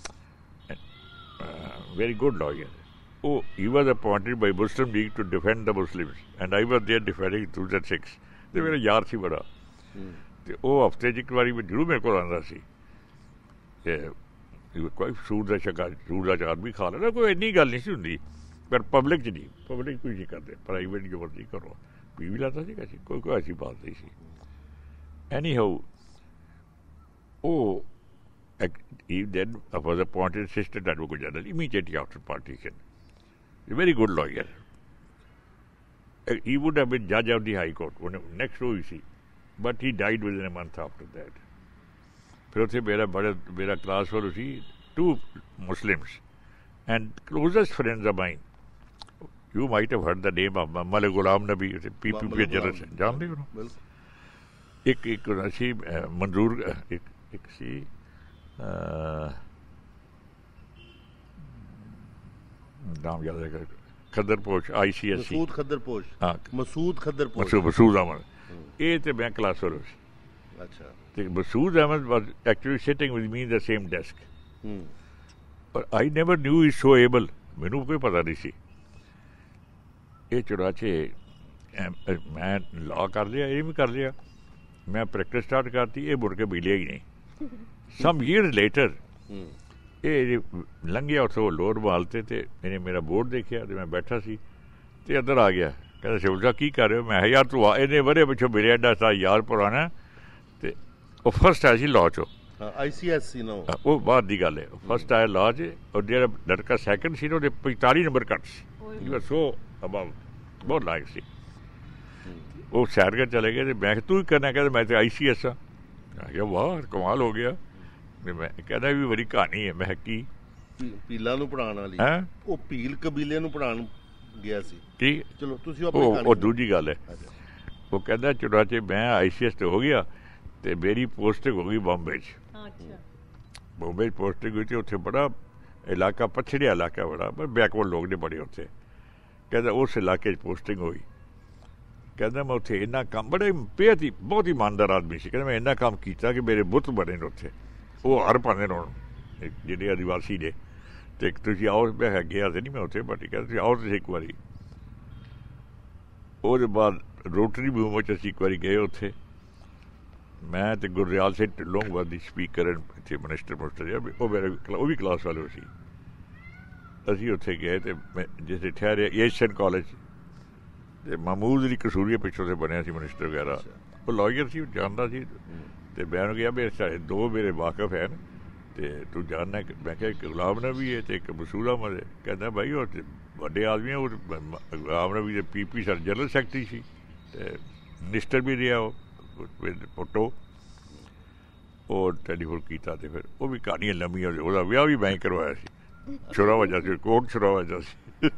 very good lawyer. Oh, he was appointed by Muslim League to defend the Muslims, and I was there defending two thousand six. ਤੇ ਮੇਰਾ ਯਾਰ ਸੀ ਬੜਾ ਤੇ ਉਹ ਹਫ਼ਤੇ 'ਚ ਇੱਕ ਵਾਰੀ ਜ਼ਰੂਰ ਮੇਰੇ ਕੋਲ ਆਉਂਦਾ ਸੀ ਤੇ ਕੋਈ ਸੂਟ ਦਾ ਸ਼ਕਾ ਸੂਟ ਦਾ ਚਾਰ ਵੀ ਖਾ ਲੈਣਾ ਕੋਈ ਇੰਨੀ ਗੱਲ ਨਹੀਂ ਸੀ ਹੁੰਦੀ ਪਰ ਪਬਲਿਕ 'ਚ ਨਹੀਂ ਪਬਲਿਕ ਕੁਝ ਨਹੀਂ ਕਰਦੇ ਪ੍ਰਾਈਵੇਟ ਜੋ ਮਰਜ਼ੀ ਕਰੋ ਪੀ ਵੀ ਲੈਂਦਾ ਸੀਗਾ ਸੀ ਕੋਈ ਕੋਈ ਐਸੀ ਬਾਤ ਨਹੀਂ ਸੀ ਐਨੀ ਹਾਊ ਉਹ he then was appointed assistant advocate general immediately after partition. A very good lawyer. He would have been judge of the High Court when next O E C, but he died within a month after that. फिर उसे मेरा बड़ा मेरा class fellow see two Muslims and closest friends of mine. You might have heard the name of Malik Ghulam Nabi, P P P general. जानते हो ना? एक एक सी मंजूर एक एक सी नाम याद है खद्दरपोश आई सी एस सी मसूद खद्दरपोश हाँ मसूद खद्दरपोश मसूद मसूद अहमद ये तो मैं क्लास फेलो सी अच्छा तो Masood Ahmad was actually sitting with me in the same desk और I never knew he so able मैनू कोई पता नहीं सी ये चुराचे मैं लॉ कर लिया ये भी कर लिया मैं प्रैक्टिस स्टार्ट करती ये मुड़ के मिलिया ही नहीं some years later ਇਹ ਲੰਘਿਆ ਉੱਥੋਂ ਲੋਰ ਬਾਲਤੇ ਤੇ ਇਹਨੇ ਮੇਰਾ ਬੋਰਡ ਦੇਖਿਆ ਤੇ ਮੈਂ ਬੈਠਾ ਸੀ ਤੇ ਅੰਦਰ ਆ ਗਿਆ ਕਹਿੰਦਾ ਸ਼ਿਵ ਸਾਹਿਬ ਕੀ ਕਰ ਰਹੇ ਹੋ ਮੈਂ ਯਾਰ ਤੂੰ ਆ ਇਹਨੇ ਵਰੇ ਪਿੱਛੋਂ ਮੇਰੇ ਐਡਾ ਸਾ ਯਾਰ ਪੁਰਾਣਾ ਤੇ ਉਹ ਫਸਟ ਆਇਆ ਸੀ ਲਾਅ ਚੋਂ ਆਈ ਸੀ ਐਸ ਸੀ ਨੋ ਉਹ ਬਾਅਦ ਦੀ ਗੱਲ ਹੈ ਫਸਟ ਆਇਆ ਲਾਅ 'ਚ ਔਰ ਜਿਹੜਾ ਲੜਕਾ ਸੈਕਿੰਡ ਸੀ ਉਹਦੇ ਪੈਂਤਾਲੀ ਨੰਬਰ ਘੱਟ ਸੀ ਹੀ ਵਾਸ ਸੋ ਅਬਵ ਬਹੁਤ ਲਾਇਕ ਸੀ ਉਹ ਸੈਰ ਕਰ ਚਲੇ ਗਏ ਤੇ ਮੈਂ ਤੂੰ ਹੀ ਕਰਨਾ ਕਹਿੰਦਾ ਮੈਂ ਤੇ ਆਈ ਸੀ ਐਸ ਆ ਮੈਂ ਕਿਹਾ ਵਾਹ ਕਮਾਲ ਹੋ ਗਿਆ ਮੈਂ ਕਹਿੰਦਾ ਵੀ ਬੜੀ ਕਹਾਣੀ ਹੈ ਮੈਂ ਕੀ ਪੀਲਾਂ ਨੂੰ ਪੜਾਉਣ ਵਾਲੀ ਉਹ ਭੀਲ ਕਬੀਲੇ ਨੂੰ ਪੜਾਉਣ ਗਿਆ ਸੀ ਕੀ ਚਲੋ ਤੁਸੀਂ ਉਹ ਦੂਜੀ ਗੱਲ ਹੈ ਉਹ ਕਹਿੰਦਾ ਚੁਰਾ 'ਚ ਮੈਂ ਆਈ ਸੀ ਐਸ ਤੇ ਹੋ ਗਿਆ ਤੇ ਮੇਰੀ ਪੋਸਟਿੰਗ ਹੋ ਗਈ ਬੰਬੇ 'ਚ ਬੰਬੇ 'ਚ ਪੋਸਟਿੰਗ ਹੋਈ ਤੇ ਉੱਥੇ ਬੜਾ ਇਲਾਕਾ ਪਛੜਿਆ ਇਲਾਕਾ ਬੜਾ ਪਰ ਬੈਕਵਰਡ ਲੋਕ ਨੇ ਬੜੇ ਉੱਥੇ ਕਹਿੰਦਾ ਉਸ ਇਲਾਕੇ 'ਚ ਪੋਸਟਿੰਗ ਹੋਈ ਕਹਿੰਦਾ ਮੈਂ ਉੱਥੇ ਇੰਨਾ ਕੰਮ ਬੜੇ ਬੇਹਦ ਹੀ ਬਹੁਤ ਇਮਾਨਦਾਰ ਆਦਮੀ ਸੀ ਕਹਿੰਦਾ ਮੈਂ ਇੰਨਾ ਕੰਮ ਕੀਤਾ ਕਿ ਮੇਰੇ ਬੁੱਤ ਬਣੇ ਨੇ ਉੱਥੇ ਉਹ ਹਰ ਪਾਉਂਦੇ ਨੇ ਹੁਣ ਜਿਹੜੇ ਆਦੀਵਾਸੀ ਨੇ ਤੇ ਤੁਸੀਂ ਆਓ ਮੈਂ ਗਿਆ ਤੇ ਨਹੀਂ ਮੈਂ ਉੱਥੇ ਬਟ ਕਹਿੰਦੇ ਤੁਸੀਂ ਆਓ ਤੁਸੀਂ ਇੱਕ ਵਾਰੀ ਉਹਦੇ ਬਾਅਦ ਰੋਟਰੀ ਮੂਵਮੈਂਟ 'ਚ ਅਸੀਂ ਇੱਕ ਵਾਰੀ ਗਏ ਉੱਥੇ ਮੈਂ ਤੇ ਗੁਰਦਿਆਲ ਸਿੰਘ ਢਿੱਲੋਂ ਦੀ ਸਪੀਕਰ ਇੱਥੇ ਮਨਿਸਟਰ ਮਨਿਸਟਰ ਉਹ ਮੇਰੇ ਉਹ ਵੀ ਕਲਾਸ ਵਾਲੇ ਸੀ ਅਸੀਂ ਉੱਥੇ ਗਏ ਤੇ ਮੈਂ ਜਿੱਥੇ ਠਹਿਰੇ ਏਸ਼ੀਅਨ ਕਾਲਜ ਤੇ ਮਾਮੂਦ ਦੀ ਕਸੂਰੀਆ ਪਿੱਛੋਂ ਤੇ ਬਣਿਆ ਸੀ ਮਨਿਸਟਰ ਵਗੈਰਾ ਉਹ ਲਾਇਰ ਸੀ ਜਾਣਦਾ ਸੀ ਤੇ ਮੈਂ ਉਹਨੂੰ ਕਿਹਾ ਮੇਰੇ ਸਾਰੇ ਦੋ ਮੇਰੇ ਵਾਕਫ ਹੈ ਤੇ ਤੂੰ ਜਾਣਨਾ ਮੈਂ ਕਿਹਾ ਇੱਕ ਗੁਲਾਮ ਨਬੀ ਹੈ ਤੇ ਇੱਕ ਮਸੂਦ ਅਹਿਮਦ ਹੈ ਕਹਿੰਦਾ ਬਾਈ ਉਹ ਵੱਡੇ ਆਦਮੀ ਉਹ ਗੁਲਾਮ ਨਬੀ ਦੇ P P sir general secretary ਸੀ ਤੇ ਮਿਨਿਸਟਰ ਵੀ ਰਿਹਾ ਉਹ ਫੋਟੋ ਉਹ ਟੈਲੀਫੋਨ ਕੀਤਾ ਤੇ ਫਿਰ ਉਹ ਵੀ ਕਹਾਣੀਆਂ ਲੰਮੀਆਂ ਉਹਦਾ ਵਿਆਹ ਵੀ ਮੈਂ ਕਰਵਾਇਆ ਸੀ ਛੁਰਾ ਵਜਾ ਸੀ ਕੋਟ ਛੁਰਾ ਵਜਾ ਸੀ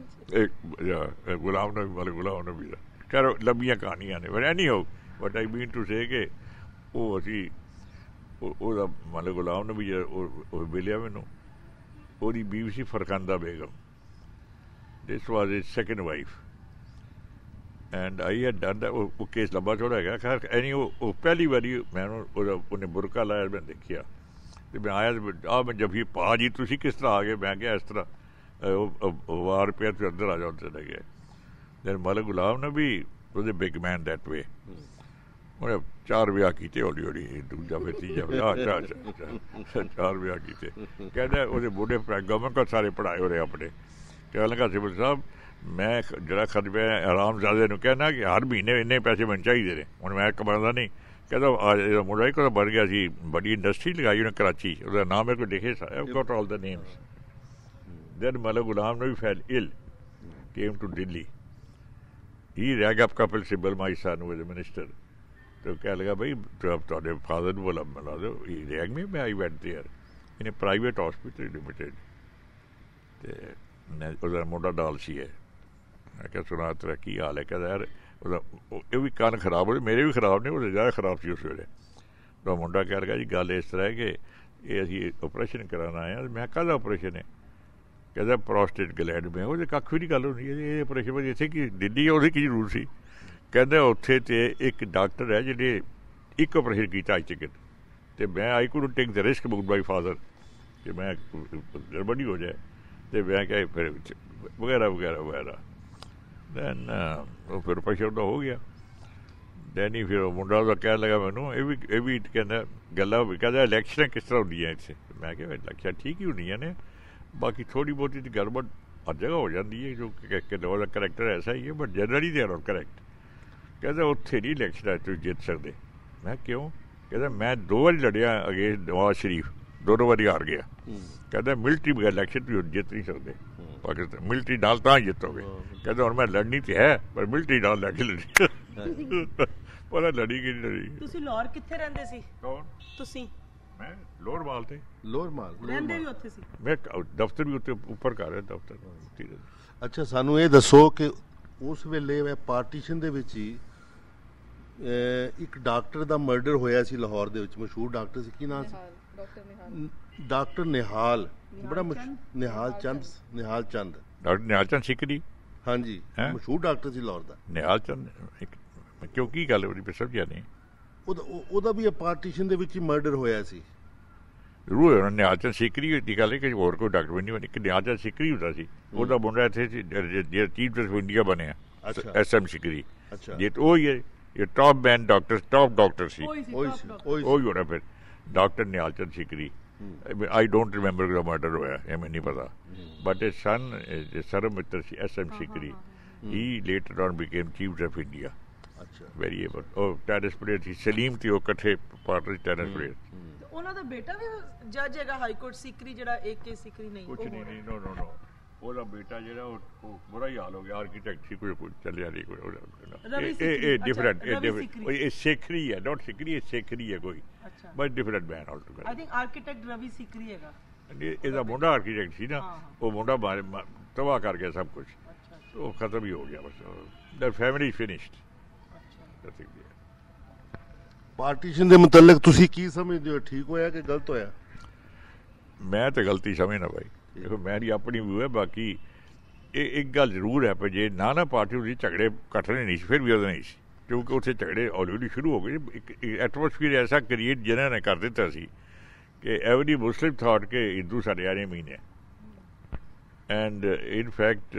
ਗੁਲਾਮ ਨਬੀ ਵਾਲੇ ਗੁਲਾਮ ਨਬੀ ਦਾ ਖੈਰ ਲੰਮੀਆਂ ਕਹਾਣੀਆਂ ਨੇ ਪਰ ਐਨੀ ਹੋ but I mean to say ਕਿ ਉਹ ਅਸੀਂ ਉਹਦਾ ਮਤਲਬ ਗੁਲਾਮ ਨਬੀ ਉਹ ਮਿਲਿਆ ਮੈਨੂੰ ਉਹਦੀ ਬੀਵੀ ਸੀ Farkhanda Begum this was his second wife and I had done that ਉਹ ਕੇਸ ਲੰਬਾ ਚੌੜਾ ਹੈਗਾ ਖੈਰ ਐਨੀ ਉਹ ਪਹਿਲੀ ਵਾਰੀ ਮੈਂ ਉਹਦਾ ਉਹਨੇ ਬੁਰਕਾ ਲਾਇਆ ਮੈਂ ਦੇਖਿਆ ਤੇ ਮੈਂ ਆਇਆ ਆ ਮੈਂ ਜਬ ਹੀ ਪਾ ਜੀ ਤੁਸੀਂ ਕਿਸ ਤਰ੍ਹਾਂ ਆ ਗਏ ਮੈਂ ਕਿਹਾ ਇਸ ਤਰ੍ਹਾਂ ਉਹ ਵਾਰ ਪਿਆ ਤੇ ਅੰਦਰ ਆ ਜਾਓ ਚਲੇ ਗਏ ਦੈਨ ਮਤਲਬ ਗੁਲਾਮ ਨਬੀ ਉਹਦੇ ਬਿਗ ਮੈਨ ਦੈਟ ਵੇ ਉਹਨੇ ਚਾਰ ਵਿਆਹ ਕੀਤੇ ਹੌਲੀ ਹੌਲੀ ਦੂਜਾ ਫਿਰ ਤੀਜਾ ਵਿਆਹ ਚਾਰ ਚਾਰ ਵਿਆਹ ਕੀਤੇ ਕਹਿੰਦਾ ਉਹਦੇ ਬੁੱਢੇ ਭਰਾ ਗਵਰਨਮੈਂਟ ਕੋਲ ਸਾਰੇ ਪੜ੍ਹਾਏ ਹੋ ਰਹੇ ਆਪਣੇ ਕਹਿਣ ਲੱਗਾ ਸਿਵਲ ਸਾਹਿਬ ਮੈਂ ਜਿਹੜਾ ਖਤ ਪਿਆ ਆਰਾਮਜ਼ਾਦੇ ਨੂੰ ਕਹਿਣਾ ਕਿ ਹਰ ਮਹੀਨੇ ਇੰਨੇ ਪੈਸੇ ਮੈਨੂੰ ਚਾਹੀਦੇ ਨੇ, ਹੁਣ ਮੈਂ ਕਮਾਉਂਦਾ ਨਹੀਂ। ਕਹਿੰਦਾ ਮੁੰਡਾ ਇੱਕ ਉਹਦਾ ਬਣ ਗਿਆ ਸੀ, ਬੜੀ ਇੰਡਸਟਰੀ ਲਗਾਈ ਉਹਨੇ ਕਰਾਚੀ, ਉਹਦਾ ਨਾਮ ਮੇਰੇ ਕੋਲ ਲਿਖੇ got all the names. Then Malik Ghulam Nabi fell ill, came to Delhi, he rang up Kapil Sibal my son with minister. तो क्या लगा भाई तो अब थोड़े फादर ਨੂੰ बोला मिला दो रैग में मैं I went there in private hospital limited ਤੇ ਉਹਦਾ ਮੁੰਡਾ ਡਾਲ ਸੀ ਹੈ। ਮੈਂ ਕਿਹਾ ਸੁਣਾ ਤੇਰਾ ਕੀ ਹਾਲ ਹੈ? ਕਹਿੰਦਾ ਯਾਰ ਉਹਦਾ ਇਹ ਵੀ ਕੰਨ ਖਰਾਬ ਹੋਏ, ਮੇਰੇ ਵੀ ਖਰਾਬ ਨੇ, ਉਹਦੇ ਜ਼ਿਆਦਾ ਖਰਾਬ ਸੀ ਉਸ ਵੇਲੇ। ਤਾਂ ਮੁੰਡਾ ਕਹਿ ਰਿਹਾ ਜੀ ਗੱਲ ਇਸ ਤਰ੍ਹਾਂ ਹੈ ਕਿ ਇਹ ਅਸੀਂ ਆਪਰੇਸ਼ਨ ਕਰਾਉਣ ਆਏ ਹਾਂ। ਮੈਂ ਕਾਹਦਾ ਆਪਰੇਸ਼ਨ ਹੈ? ਕਹਿੰਦਾ ਪ੍ਰੋਸਟੇਟ ਗਲੈਂਡ ਮੈਂ। ਉਹਦੇ ਕੱਖ ਵੀ ਨਹੀਂ ਗੱਲ ਹੁੰਦੀ ਇਹ ਆਪਰੇਸ਼ਨ ਵਿੱਚ ਇੱਥੇ ਕੀ ਦਿੱਲੀ ਉਹਦੀ ਕੀ ਜ਼ਰੂਰ ਸੀ? ਕਹਿੰਦਾ ਉੱਥੇ ਤੇ ਇੱਕ ਡਾਕਟਰ ਹੈ ਜਿਹੜੇ ਇੱਕ ਆਪਰੇਸ਼ਨ ਕੀਤਾ ਅੱਜ ਤੱਕ, ਅਤੇ ਮੈਂ I could take the risk about my father ਕਿ ਮੈਂ ਗੜਬੜੀ ਹੋ ਜਾਏ, ਅਤੇ ਮੈਂ ਕਿਹਾ ਫਿਰ ਵਗੈਰਾ ਵਗੈਰਾ ਵਗੈਰਾ। ਦੈਨ ਉਹ ਫਿਰ ਪ੍ਰੈਸ਼ਰ ਦਾ ਹੋ ਗਿਆ। ਦੈਨ ਹੀ ਫਿਰ ਮੁੰਡਾ ਉਹਦਾ ਕਹਿਣ ਲੱਗਾ ਮੈਨੂੰ ਇਹ ਵੀ ਇਹ ਵੀ ਕਹਿੰਦਾ ਗੱਲਾਂ ਵੀ ਕਹਿੰਦਾ ਇਲੈਕਸ਼ਨਾਂ ਕਿਸ ਤਰ੍ਹਾਂ ਹੁੰਦੀਆਂ ਇੱਥੇ? ਮੈਂ ਕਿਹਾ ਇਲੈਕਸ਼ਨ ਠੀਕ ਹੀ ਹੁੰਦੀਆਂ ਨੇ, ਬਾਕੀ ਥੋੜ੍ਹੀ ਬਹੁਤੀ ਤਾਂ ਗੜਬੜ ਹਰ ਜਗ੍ਹਾ ਹੋ ਜਾਂਦੀ ਹੈ, ਜੋ ਕਿ ਉਹਦਾ ਕਰੈਕਟਰ ਐਸਾ ਹੀ ਹੈ, but generally they are all correct. ਕਹਿੰਦਾ ਉੱਥੇ ਨਹੀਂ ਇਲੈਕਸ਼ਨ ਤੁਸੀਂ ਜਿੱਤ ਸਕਦੇ। ਮੈਂ ਕਿਉਂ? ਕਹਿੰਦਾ ਮੈਂ ਦੋ ਵਾਰੀ ਲੜਿਆ ਅਗੇਂਸਟ ਨਵਾਜ਼ ਸ਼ਰੀਫ, ਦੋਨੋਂ ਵਾਰੀ ਹਾਰ ਗਿਆ। ਕਹਿੰਦਾ ਮਿਲਟਰੀ ਬਗੈਰ ਇਲੈਕਸ਼ਨ ਤੁਸੀਂ ਜਿੱਤ ਨਹੀਂ ਸਕਦੇ ਪਾਕਿਸਤਾਨ, ਮਿਲਟਰੀ ਨਾਲ ਤਾਂ ਜਿੱਤੋਗੇ। ਕਹਿੰਦਾ ਹੁਣ ਮੈਂ ਲੜਨੀ ਤੇ ਹੈ ਪਰ ਮਿਲਟਰੀ ਨਾਲ ਲੈ ਕੇ ਲੜੀ। ਪਰ ਲੜੀ ਕਿ ਨਹੀਂ ਲੜੀ। ਤੁਸੀਂ ਲਾਹੌਰ ਕਿੱਥੇ ਰਹਿੰਦੇ ਸੀ? ਕੌਣ? ਤੁਸੀਂ? ਮੈਂ ਲੋਅਰ ਮਾਲ ਤੇ। ਲੋਅਰ ਮਾਲ ਰਹਿੰਦੇ ਵੀ ਉੱਥੇ ਸੀ? ਮੈਂ ਦਫ਼ਤਰ ਵੀ ਉੱਤੇ ਉੱਪਰ ਕਰ ਰਿਹਾ ਦਫ਼ਤਰ। ਅੱਛਾ, ਸਾਨੂੰ ਇਹ ਦੱਸੋ ਕਿ ਉਸ ਵੇਲੇ ਮੈਂ ਪਾਰਟੀਸ਼ਨ ਦੇ ਵਿੱਚ ਹੀ ਇੱਕ ਡਾਕਟਰ ਦਾ ਮਰਡਰ ਹੋਇਆ ਸੀ ਲਾਹੌਰ ਦੇ ਵਿੱਚ, ਮਸ਼ਹੂਰ ਡਾਕਟਰ ਸੀ, ਕੀ ਨਾਮ ਸੀ? ਡਾਕਟਰ ਨਿਹਾਲ, ਬੜਾ ਨਿਹਾਲ ਚੰਦ, ਨਿਹਾਲ ਚੰਦ, ਡਾਕਟਰ ਨਿਹਾਲ ਚੰਦ ਸਿਕਰੀ। ਹਾਂਜੀ, ਮਸ਼ਹੂਰ ਡਾਕਟਰ ਸੀ ਲਾਹੌਰ ਦਾ ਨਿਹਾਲ ਚੰਦ। ਕਿਉਂ ਕੀ ਗੱਲ ਉਹਦੀ ਸਮਝਿਆ ਨਹੀਂ? ਉਹਦਾ ਉਹਦਾ ਵੀ ਪਾਰਟੀਸ਼ਨ ਦੇ ਵਿੱਚ ਹੀ ਮਰਡਰ ਹੋਇਆ ਸੀ। ਜ਼ਰੂਰ ਹੋਣਾ। ਨਿਹਾਲ ਚੰਦ ਸਿਕਰੀ ਦੀ ਗੱਲ ਹੈ ਕਿ ਹੋਰ ਕੋਈ ਡਾਕਟਰ ਵੀ ਨਹੀਂ ਬਣੀ, ਕਿ ਨਿਹਾਲ ਚੰਦ ਸਿਕਰੀ ਹੁੰਦਾ ਸੀ। ਉਹਦਾ ਮੁੰਡਾ ਇੱਥੇ ਜਿਹੜਾ ਚੀਫ ਜਸਟਿਸ ਆਫ ਇੰਡੀਆ ਬਣਿਆ ਐਸ ਐਮ ਸਿਕਰੀ, ਜੇ ਉਹ ਹੀ ਹੈ ਇਹ top man doctor, top doctor सी वही होना फिर doctor Nihal Chand Sikri. I don't remember the murder होया, ये मैं नहीं पता, but a son Sarv Mitra सी S M Sikri, he later on became chief justice of India. Very able और टेनिस प्लेयर थी सलीम थी, वो इकट्ठे पार्टनर टेनिस प्लेयर। ਉਹਨਾਂ ਦਾ ਬੇਟਾ ਵੀ ਜੱਜ ਹੈਗਾ ਹਾਈ ਕੋਰਟ ਸਿਕਰੀ, ਜਿਹੜਾ ਏਕੇ ਸਿਕਰੀ ਨਹੀਂ? ਕੁਛ ਨਹੀਂ ਨਹੀਂ ਨੋ ਨੋ ਨੋ ਉਹਦਾ ਬੇਟਾ ਜਿਹੜਾ ਉਹ ਬੁਰਾ ਹੀ ਹਾਲ ਹੋ ਗਿਆ, ਆਰਕੀਟੈਕਟ ਸੀ, ਕੋਈ ਕੋਈ ਚੱਲਿਆ ਨਹੀਂ ਕੋਈ। ਇਹ ਇਹ ਡਿਫਰੈਂਟ ਇਹ ਸਿਕਰੀ ਹੈ, ਨਾਟ ਸਿਕਰੀ, ਇਹ ਸਿਕਰੀ ਹੈ ਕੋਈ, but different man altogether. I think architect Ravi Sikri ਹੈਗਾ। ਇਹਦਾ ਮੁੰਡਾ ਆਰਕੀਟੈਕਟ ਸੀ ਨਾ, ਉਹ ਮੁੰਡਾ ਤਬਾਹ ਕਰ ਗਿਆ ਸਭ ਕੁਝ, ਉਹ ਖਤਮ ਹੀ ਹੋ ਗਿਆ ਬਸ, ਦ ਫੈਮਿਲੀ ਫਿਨਿਸ਼ਡ। ਪਾਰਟੀਸ਼ਨ ਦੇ ਮੁਤਲਕ ਤੁਸੀਂ ਕੀ ਸਮਝਦੇ ਹੋ, ਠੀਕ ਹੋਇਆ ਕਿ ਗਲਤ ਹੋਇਆ? ਮੈਂ ਤਾਂ ਗਲਤੀ ਸਮਝਦਾ ਭਾਈ, ਦੇਖੋ ਮੇਰੀ ਆਪਣੀ ਵਿਊ ਹੈ। ਬਾਕੀ ਇਹ ਇੱਕ ਗੱਲ ਜ਼ਰੂਰ ਹੈ ਪਰ ਜੇ ਨਾ ਨਾ ਪਾਰਟੀ ਹੁੰਦੀ ਝਗੜੇ ਘਟਣੇ ਨਹੀਂ ਸੀ, ਫਿਰ ਵੀ ਉਹਦੇ ਨਹੀਂ ਸੀ, ਕਿਉਂਕਿ ਉੱਥੇ ਝਗੜੇ ਆਲਰੇਡੀ ਸ਼ੁਰੂ ਹੋ ਗਏ। ਇੱਕ ਐਟਮੋਸਫੀਅਰ ਐਸਾ ਕ੍ਰੀਏਟ ਜਿਹਨਾਂ ਨੇ ਕਰ ਦਿੱਤਾ ਸੀ ਕਿ ਐਵਰੀ ਮੁਸਲਿਮ ਥਾਟ ਕਿ ਹਿੰਦੂ ਸਾਡੇ ਯਾਰੇ ਮੀਨ ਹੈ। And in fact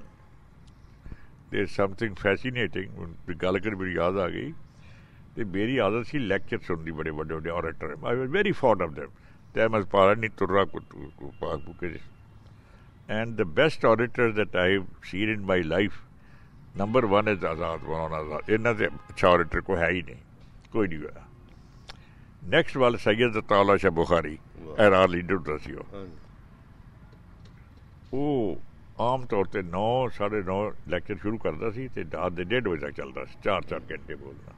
there something fascinating, ਗੱਲ ਕਰ ਮੇਰੀ ਯਾਦ ਆ ਗਈ, ਅਤੇ ਮੇਰੀ ਆਦਤ ਸੀ ਲੈਕਚਰ ਸੁਣਦੀ, ਬੜੇ ਵੱਡੇ ਵੱਡੇ orators, I was very fond of them. Tehmaz Parani Turra Bukis. And the best orator that I've seen in my life, number one is Azad Maulana Azad. इन्ना से अच्छा orator कोई है ही नहीं, कोई नहीं हुआ। Next वाला सैयद अताउल्लाह शाह बुखारी, एरार लीडर होता सी वो आम तौर पर नौ साढ़े नौ लैक्चर शुरू करता सी ते रात दे डेढ़ बजे तक चलता सी, चार चार घंटे बोलना।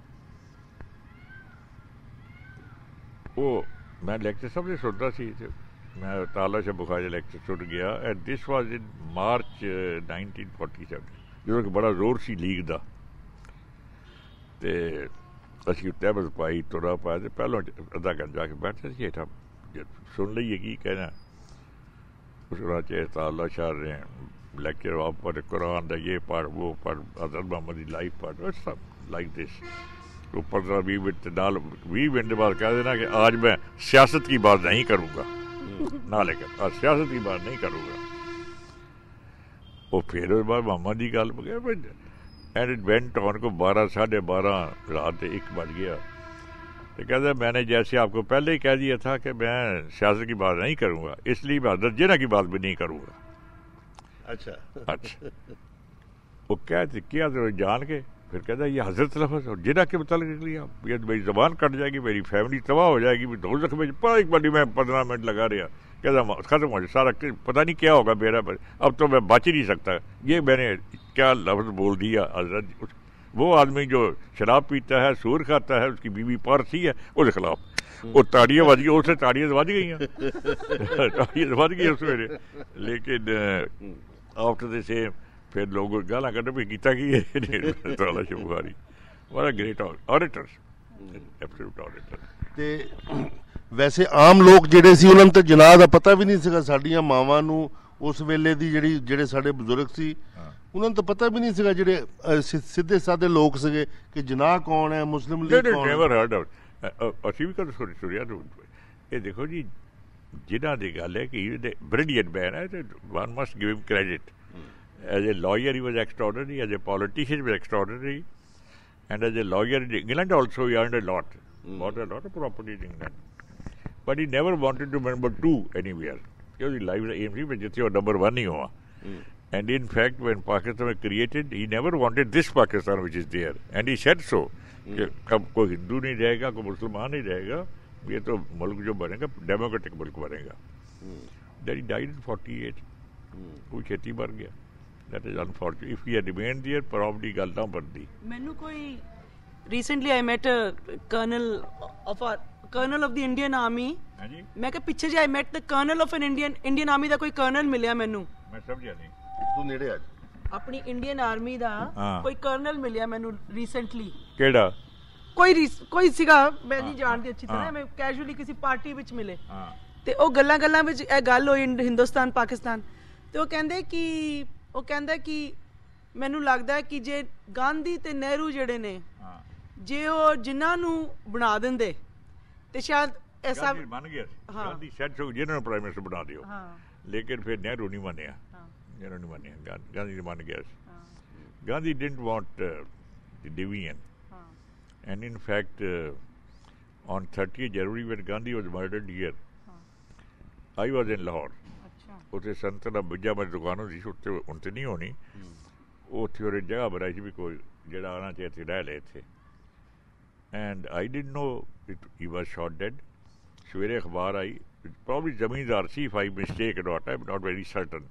वो मैं ਲੈਕਚਰ ਸਭ ਦੇ ਸੁਣਦਾ ਸੀ, ਅਤੇ ਮੈਂ ਤਾਲਾ ਸ਼ਾਹ ਬੁਖਾਰੀ ਦਾ ਲੈਕਚਰ ਸੁਣ ਗਿਆ। And this was in March nineteen forty seven, ਜਦੋਂ ਕਿ ਬੜਾ ਜ਼ੋਰ ਸੀ ਲੀਗ ਦਾ, ਅਤੇ ਅਸੀਂ ਤਹਿਮਤ ਪਾਈ, ਤੁਰਾ ਪਾਇਆ, ਅਤੇ ਪਹਿਲਾਂ ਅੱਧਾ ਘੰਟਾ ਜਾ ਕੇ ਬੈਠੇ ਸੀ ਹੇਠਾਂ, ਸੁਣ ਲਈਏ ਕੀ ਕਹਿਣਾ। ਉਸ ਚ ਤਾਲਾ ਸ਼ਾਹ ਨੇ ਲੈਕਚਰ ਆਪ ਪੜ੍ਹ, ਕੁਰਾਨ ਦਾ ਇਹ ਪੜ੍ਹ, ਉਹ ਪੜ੍ਹ, ਹਜ਼ਰਤ ਮੁਹੰਮਦ ਦੀ ਲਾਈਫ ਪੜ੍ਹ, ਸਭ ਲਾਈਕ ਦਿਸ। तो पंद्रह बीस मिनट नाल बीस मिनट बाद कह देना कि आज मैं सियासत की बात नहीं करूँगा, ना लेकर आज सियासत की बात नहीं करूँगा। वो फिर उस बाद मोहम्मद की गल गया, एंड इट वेंट ऑन को बारह साढ़े बारह रात एक बज गया। तो कहते मैंने जैसे आपको पहले ही कह दिया था कि मैं सियासत की बात नहीं करूँगा, इसलिए मैं हज़रत जिन्ना की बात भी नहीं करूँगा। अच्छा अच्छा वो क्या किया तो जान के फिर कहता ये हजरत लफ्ज़ और जिना के मतलब निकली आप ये मेरी जबान कट जाएगी, मेरी फैमिली तबाह हो जाएगी, मैं दो में पड़ा एक बारी मैं पंद्रह मिनट लगा रहा, कहता ख़त्म हो जाए सारा, पता नहीं क्या होगा मेरा, अब तो मैं बच ही नहीं सकता। ये मैंने क्या लफ्ज़ बोल दिया हजरत। वो आदमी जो शराब पीता है, सूर खाता है, उसकी बीवी पारसी है, उसके खिलाफ वो ताड़ियाँ बज गई, उससे ताड़ियाँ बज गई हैं ताड़ियाँ बज गई उसमें। लेकिन आफ्टर द सेम फिर लोग गाला कड्ढ भी कीता की है बुखारी बड़ा ग्रेट ऑडिटर, एब्सोल्यूट ऑडिटर। ਤੇ ਵੈਸੇ ਆਮ ਲੋਕ ਜਿਹੜੇ ਸੀ ਉਹਨਾਂ ਨੂੰ ਤਾਂ ਜਨਾਹ ਦਾ ਪਤਾ ਵੀ ਨਹੀਂ ਸੀਗਾ। ਸਾਡੀਆਂ ਮਾਵਾਂ ਨੂੰ ਉਸ ਵੇਲੇ ਦੀ ਜਿਹੜੀ ਜਿਹੜੇ ਸਾਡੇ ਬਜ਼ੁਰਗ ਸੀ ਉਹਨਾਂ ਨੂੰ ਤਾਂ ਪਤਾ ਵੀ ਨਹੀਂ ਸੀਗਾ, ਜਿਹੜੇ ਸਿੱਧੇ ਸਾਦੇ ਲੋਕ ਸੀਗੇ ਕਿ ਜਨਾਹ ਕੌਣ ਹੈ, ਮੁਸਲਿਮ ਲੀਗ ਕੌਣ ਹੈ। ਅਸੀਂ ਵੀ ਕਦੇ ਸੁਣਿਆ ਇਹ ਦੇਖੋ ਜੀ, ਜਿਨ੍ਹਾਂ ਦੀ ਗੱਲ ਹੈ ਕਿ ਬ੍ਰਿਲੀਅੰਟ ਮੈਨ ਹੈ, one must give him credit. As a lawyer he was extraordinary, as a politician he was extraordinary, and as a lawyer in England also he earned a lot, mm. bought a lot of property in England. But he never wanted to be number two anywhere. Because his life aim was just your number one ही हुआ. And in fact when Pakistan was created, he never wanted this Pakistan which is there. And he said so. कि अब कोई हिंदू नहीं रहेगा, कोई मुसलमान नहीं रहेगा, ये तो मुल्क जो बनेगा डेमोक्रेटिक मुल्क बनेगा। Then he died in forty-eight. वो खेती मर गया। That is unfortunate. If he had remained there, probably ਗੱਲ ਨਾ ਬਣਦੀ। ਮੈਨੂੰ ਕੋਈ recently I met a colonel of our colonel of the Indian Army। ਹਾਂਜੀ ਮੈਂ ਕਿ ਪਿੱਛੇ ਜੇ I met the colonel of an Indian Indian Army ਦਾ ਕੋਈ colonel ਮਿਲਿਆ ਮੈਨੂੰ। ਮੈਂ ਸਮਝਿਆ ਨਹੀਂ। ਤੂੰ ਨੇੜੇ ਆ ਆਪਣੀ ਇੰਡੀਅਨ ਆਰਮੀ ਦਾ ਕੋਈ ਕਰਨਲ ਮਿਲਿਆ ਮੈਨੂੰ ਰੀਸੈਂਟਲੀ। ਕਿਹੜਾ? ਕੋਈ ਕੋਈ ਸੀਗਾ, ਮੈਂ ਨਹੀਂ ਜਾਣਦੀ ਅੱਛੀ ਤਰ੍ਹਾਂ, ਮੈਂ ਕੈਜੂਅਲੀ ਕਿਸੇ ਪਾਰਟੀ ਵਿੱਚ ਮਿਲੇ ਤੇ ਉਹ ਗੱਲਾਂ ਗੱਲਾਂ ਵਿੱਚ ਇਹ ਗੱਲ ਹੋਈ ਹਿੰਦੁਸਤਾਨ ਪਾਕਿਸਤਾਨ, ਤੇ ਉਹ ਕਹਿੰਦੇ ਕਿ ਉਹ ਕਹਿੰਦਾ ਕਿ ਮੈਨੂੰ ਲੱਗਦਾ ਕਿ ਜੇ ਗਾਂਧੀ ਤੇ ਨਹਿਰੂ ਜਿਹੜੇ ਨੇ ਜੇ ਉਹ ਜਿਨ੍ਹਾਂ ਨੂੰ ਬਣਾ ਦਿੰਦੇ ਤੇ ਸ਼ਾਇਦ ਐਸਾ ਬਣ ਗਿਆ ਸੀ। ਗਾਂਧੀ ਸੈੱਟ ਹੋ ਜਿਹਨਾਂ ਨੂੰ ਪ੍ਰਾਈਮ ਮਿਨਿਸਟਰ ਬਣਾ ਦਿਓ, ਲੇਕਿਨ ਫਿਰ ਨਹਿਰੂ ਨਹੀਂ ਮੰਨਿਆ, ਨਹਿਰੂ ਨਹੀਂ ਮੰਨਿਆ, ਗਾਂਧੀ ਨੇ ਮੰਨ ਗਿਆ ਸੀ। Gandhi didn't want uh, the division, and in fact uh, on thirtieth January when Gandhi was murdered here, I was in Lahore। ਉੱਥੇ ਸੰਤ ਦਾ ਬੁੱਝਾ ਮੈਂ ਦੁਕਾਨ ਹੁੰਦੀ ਸੀ, ਉੱਥੇ ਹੁਣ ਤਾਂ ਨਹੀਂ ਹੋਣੀ, ਉੱਥੇ ਉਹਨੇ ਜਗ੍ਹਾ ਬਣਾਈ ਸੀ ਵੀ ਕੋਈ ਜਿਹੜਾ ਆਉਣਾ ਚਾਹੇ ਇੱਥੇ ਰਹਿ ਲਏ ਇੱਥੇ। And I didn't know it he was shot dead. ਸਵੇਰੇ ਅਖਬਾਰ ਆਈ, ਪ੍ਰੋਬਬਲੀ ਜ਼ਮੀਨਦਾਰ ਸੀ, if I mistake not, I am not very certain.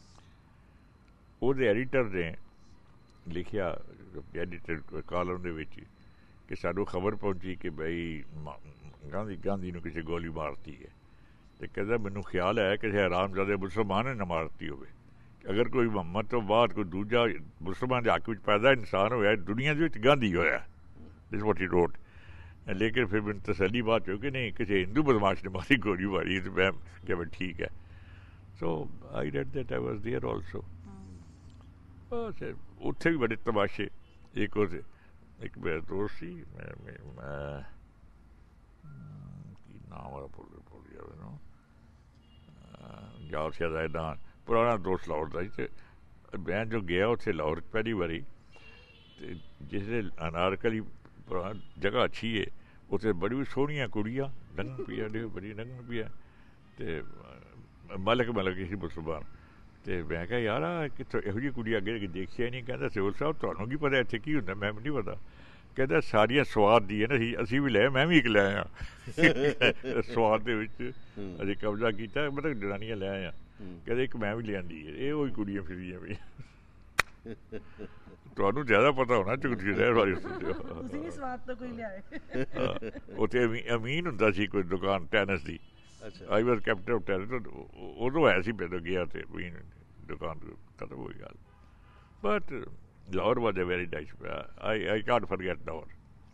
ਉਹਦੇ ਐਡੀਟਰ ਨੇ ਲਿਖਿਆ ਐਡੀਟਰ ਕਾਲਮ ਦੇ ਵਿੱਚ ਕਿ ਸਾਨੂੰ ਖਬਰ ਪਹੁੰਚੀ ਕਿ ਬਈ ਗਾਂਧੀ ਗਾਂਧੀ ਨੂੰ ਕਿਸੇ ਗੋਲੀ ਮਾਰਤੀ ਹੈ। ਤੇ ਕਹਿੰਦਾ ਮੈਨੂੰ ਖਿਆਲ ਹੈ ਕਿਸੇ ਹਰਾਮਜ਼ਾਦੇ ਮੁਸਲਮਾਨ ਨੇ ਨਾ ਮਾਰਤੀ ਹੋਵੇ। ਅਗਰ ਕੋਈ ਮੁਹੰਮਦ ਤੋਂ ਬਾਅਦ ਕੋਈ ਦੂਜਾ ਮੁਸਲਮਾਨ ਦੇ ਹੱਕ ਵਿੱਚ ਪੈਦਾ ਇਨਸਾਨ ਹੋਇਆ ਦੁਨੀਆ ਦੇ ਵਿੱਚ ਗਾਂਧੀ ਹੋਇਆ। ਦਿਸ ਵਾਟ ਹੀ ਰੋਟ। ਲੇਕਿਨ ਫਿਰ ਮੈਨੂੰ ਤਸੱਲੀ ਬਾਤ ਹੋ ਕਿ ਨਹੀਂ ਕਿਸੇ ਹਿੰਦੂ ਬਦਮਾਸ਼ ਨੇ ਮਾਰੀ ਗੋਲੀ ਮਾਰੀ, ਤੇ ਮੈਂ ਕਿਹਾ ਮੈਂ ਠੀਕ ਹੈ। So I read that I was there also. ਬਸ ਉੱਥੇ ਵੀ ਬੜੇ ਤਮਾਸ਼ੇ। ਇੱਕ ਉਹ ਇੱਕ ਮੇਰਾ ਦੋਸਤ ਸੀ, ਮੈਂ ਕੀ ਨਾਮ ਵਾਲਾ ਭੁੱਲ ਭੁੱਲ ਜਾਵੇ ਨਾ, ਜਾਂ ਸ਼ਾਇਦ ਇੱਦਾਂ ਪੁਰਾਣਾ ਦੋਸਤ ਲਾਹੌਰ ਦਾ ਸੀ। ਅਤੇ ਮੈਂ ਜੋ ਗਿਆ ਉੱਥੇ ਲਾਹੌਰ ਪਹਿਲੀ ਵਾਰੀ, ਅਤੇ ਜਿਸ ਅਨਾਰਕਲੀ ਪੁਰਾਣਾ ਜਗ੍ਹਾ ਅੱਛੀ ਹੈ, ਉੱਥੇ ਬੜੀ ਵੀ ਸੋਹਣੀਆਂ ਕੁੜੀਆਂ ਲੰਘਣ ਪਈਆਂ, ਬੜੀ ਲੰਘਣ ਪਈਆਂ, ਅਤੇ ਮਲਕ ਮਲਕ ਸੀ ਮੁਸਲਮਾਨ। ਅਤੇ ਮੈਂ ਕਿਹਾ ਯਾਰ ਆ ਕਿੱਥੋਂ ਇਹੋ ਜਿਹੀ ਕੁੜੀ ਅੱਗੇ ਦੇਖਿਆ ਨਹੀਂ। ਕਹਿੰਦਾ ਸਿਵਲ ਸਾਹਿਬ ਤੁਹਾਨੂੰ ਕੀ ਪਤਾ ਇੱਥੇ ਕੀ ਹੁੰਦਾ? ਮੈਂ ਨਹੀਂ ਪਤਾ। ਕਹਿੰਦਾ ਸਾਰੀਆਂ ਸਵਾਦ ਦੀ ਹੈ ਨਾ, ਅਸੀਂ ਅਸੀਂ ਵੀ ਲੈ, ਮੈਂ ਵੀ ਇੱਕ ਲੈ ਆਇਆ ਸਵਾਦ ਦੇ ਵਿੱਚ ਅਸੀਂ ਕਬਜ਼ਾ ਕੀਤਾ, ਮਤਲਬ ਜਨਾਨੀਆਂ ਲੈ ਆਇਆ। ਕਹਿੰਦੇ ਇੱਕ ਮੈਂ ਵੀ ਲਿਆਂਦੀ ਹੈ। ਇਹ ਉਹੀ ਕੁੜੀਆਂ ਫਿਰੀਆਂ ਵੀ। ਤੁਹਾਨੂੰ ਜ਼ਿਆਦਾ ਪਤਾ ਹੋਣਾ ਕਿ ਤੁਸੀਂ ਰਹਿਣ ਵਾਲੇ ਤੁਸੀਂ ਵੀ ਸਵਾਦ ਤੋਂ ਕੋਈ ਲਿਆਏ। ਉੱਥੇ ਅਮੀਨ ਹੁੰਦਾ ਸੀ ਕੋਈ ਦੁਕਾਨ ਟੈਨਿਸ ਦੀ, I was captain of tennis. ਉਦੋਂ ਹੈ ਸੀ ਮੈਨੂੰ ਗਿਆ ਅਤੇ ਅਮੀਨ ਦੁਕਾਨ ਖਤਮ ਹੋਈ ਗੱਲ। But Lahore was a very nice place. I I can't forget Lahore.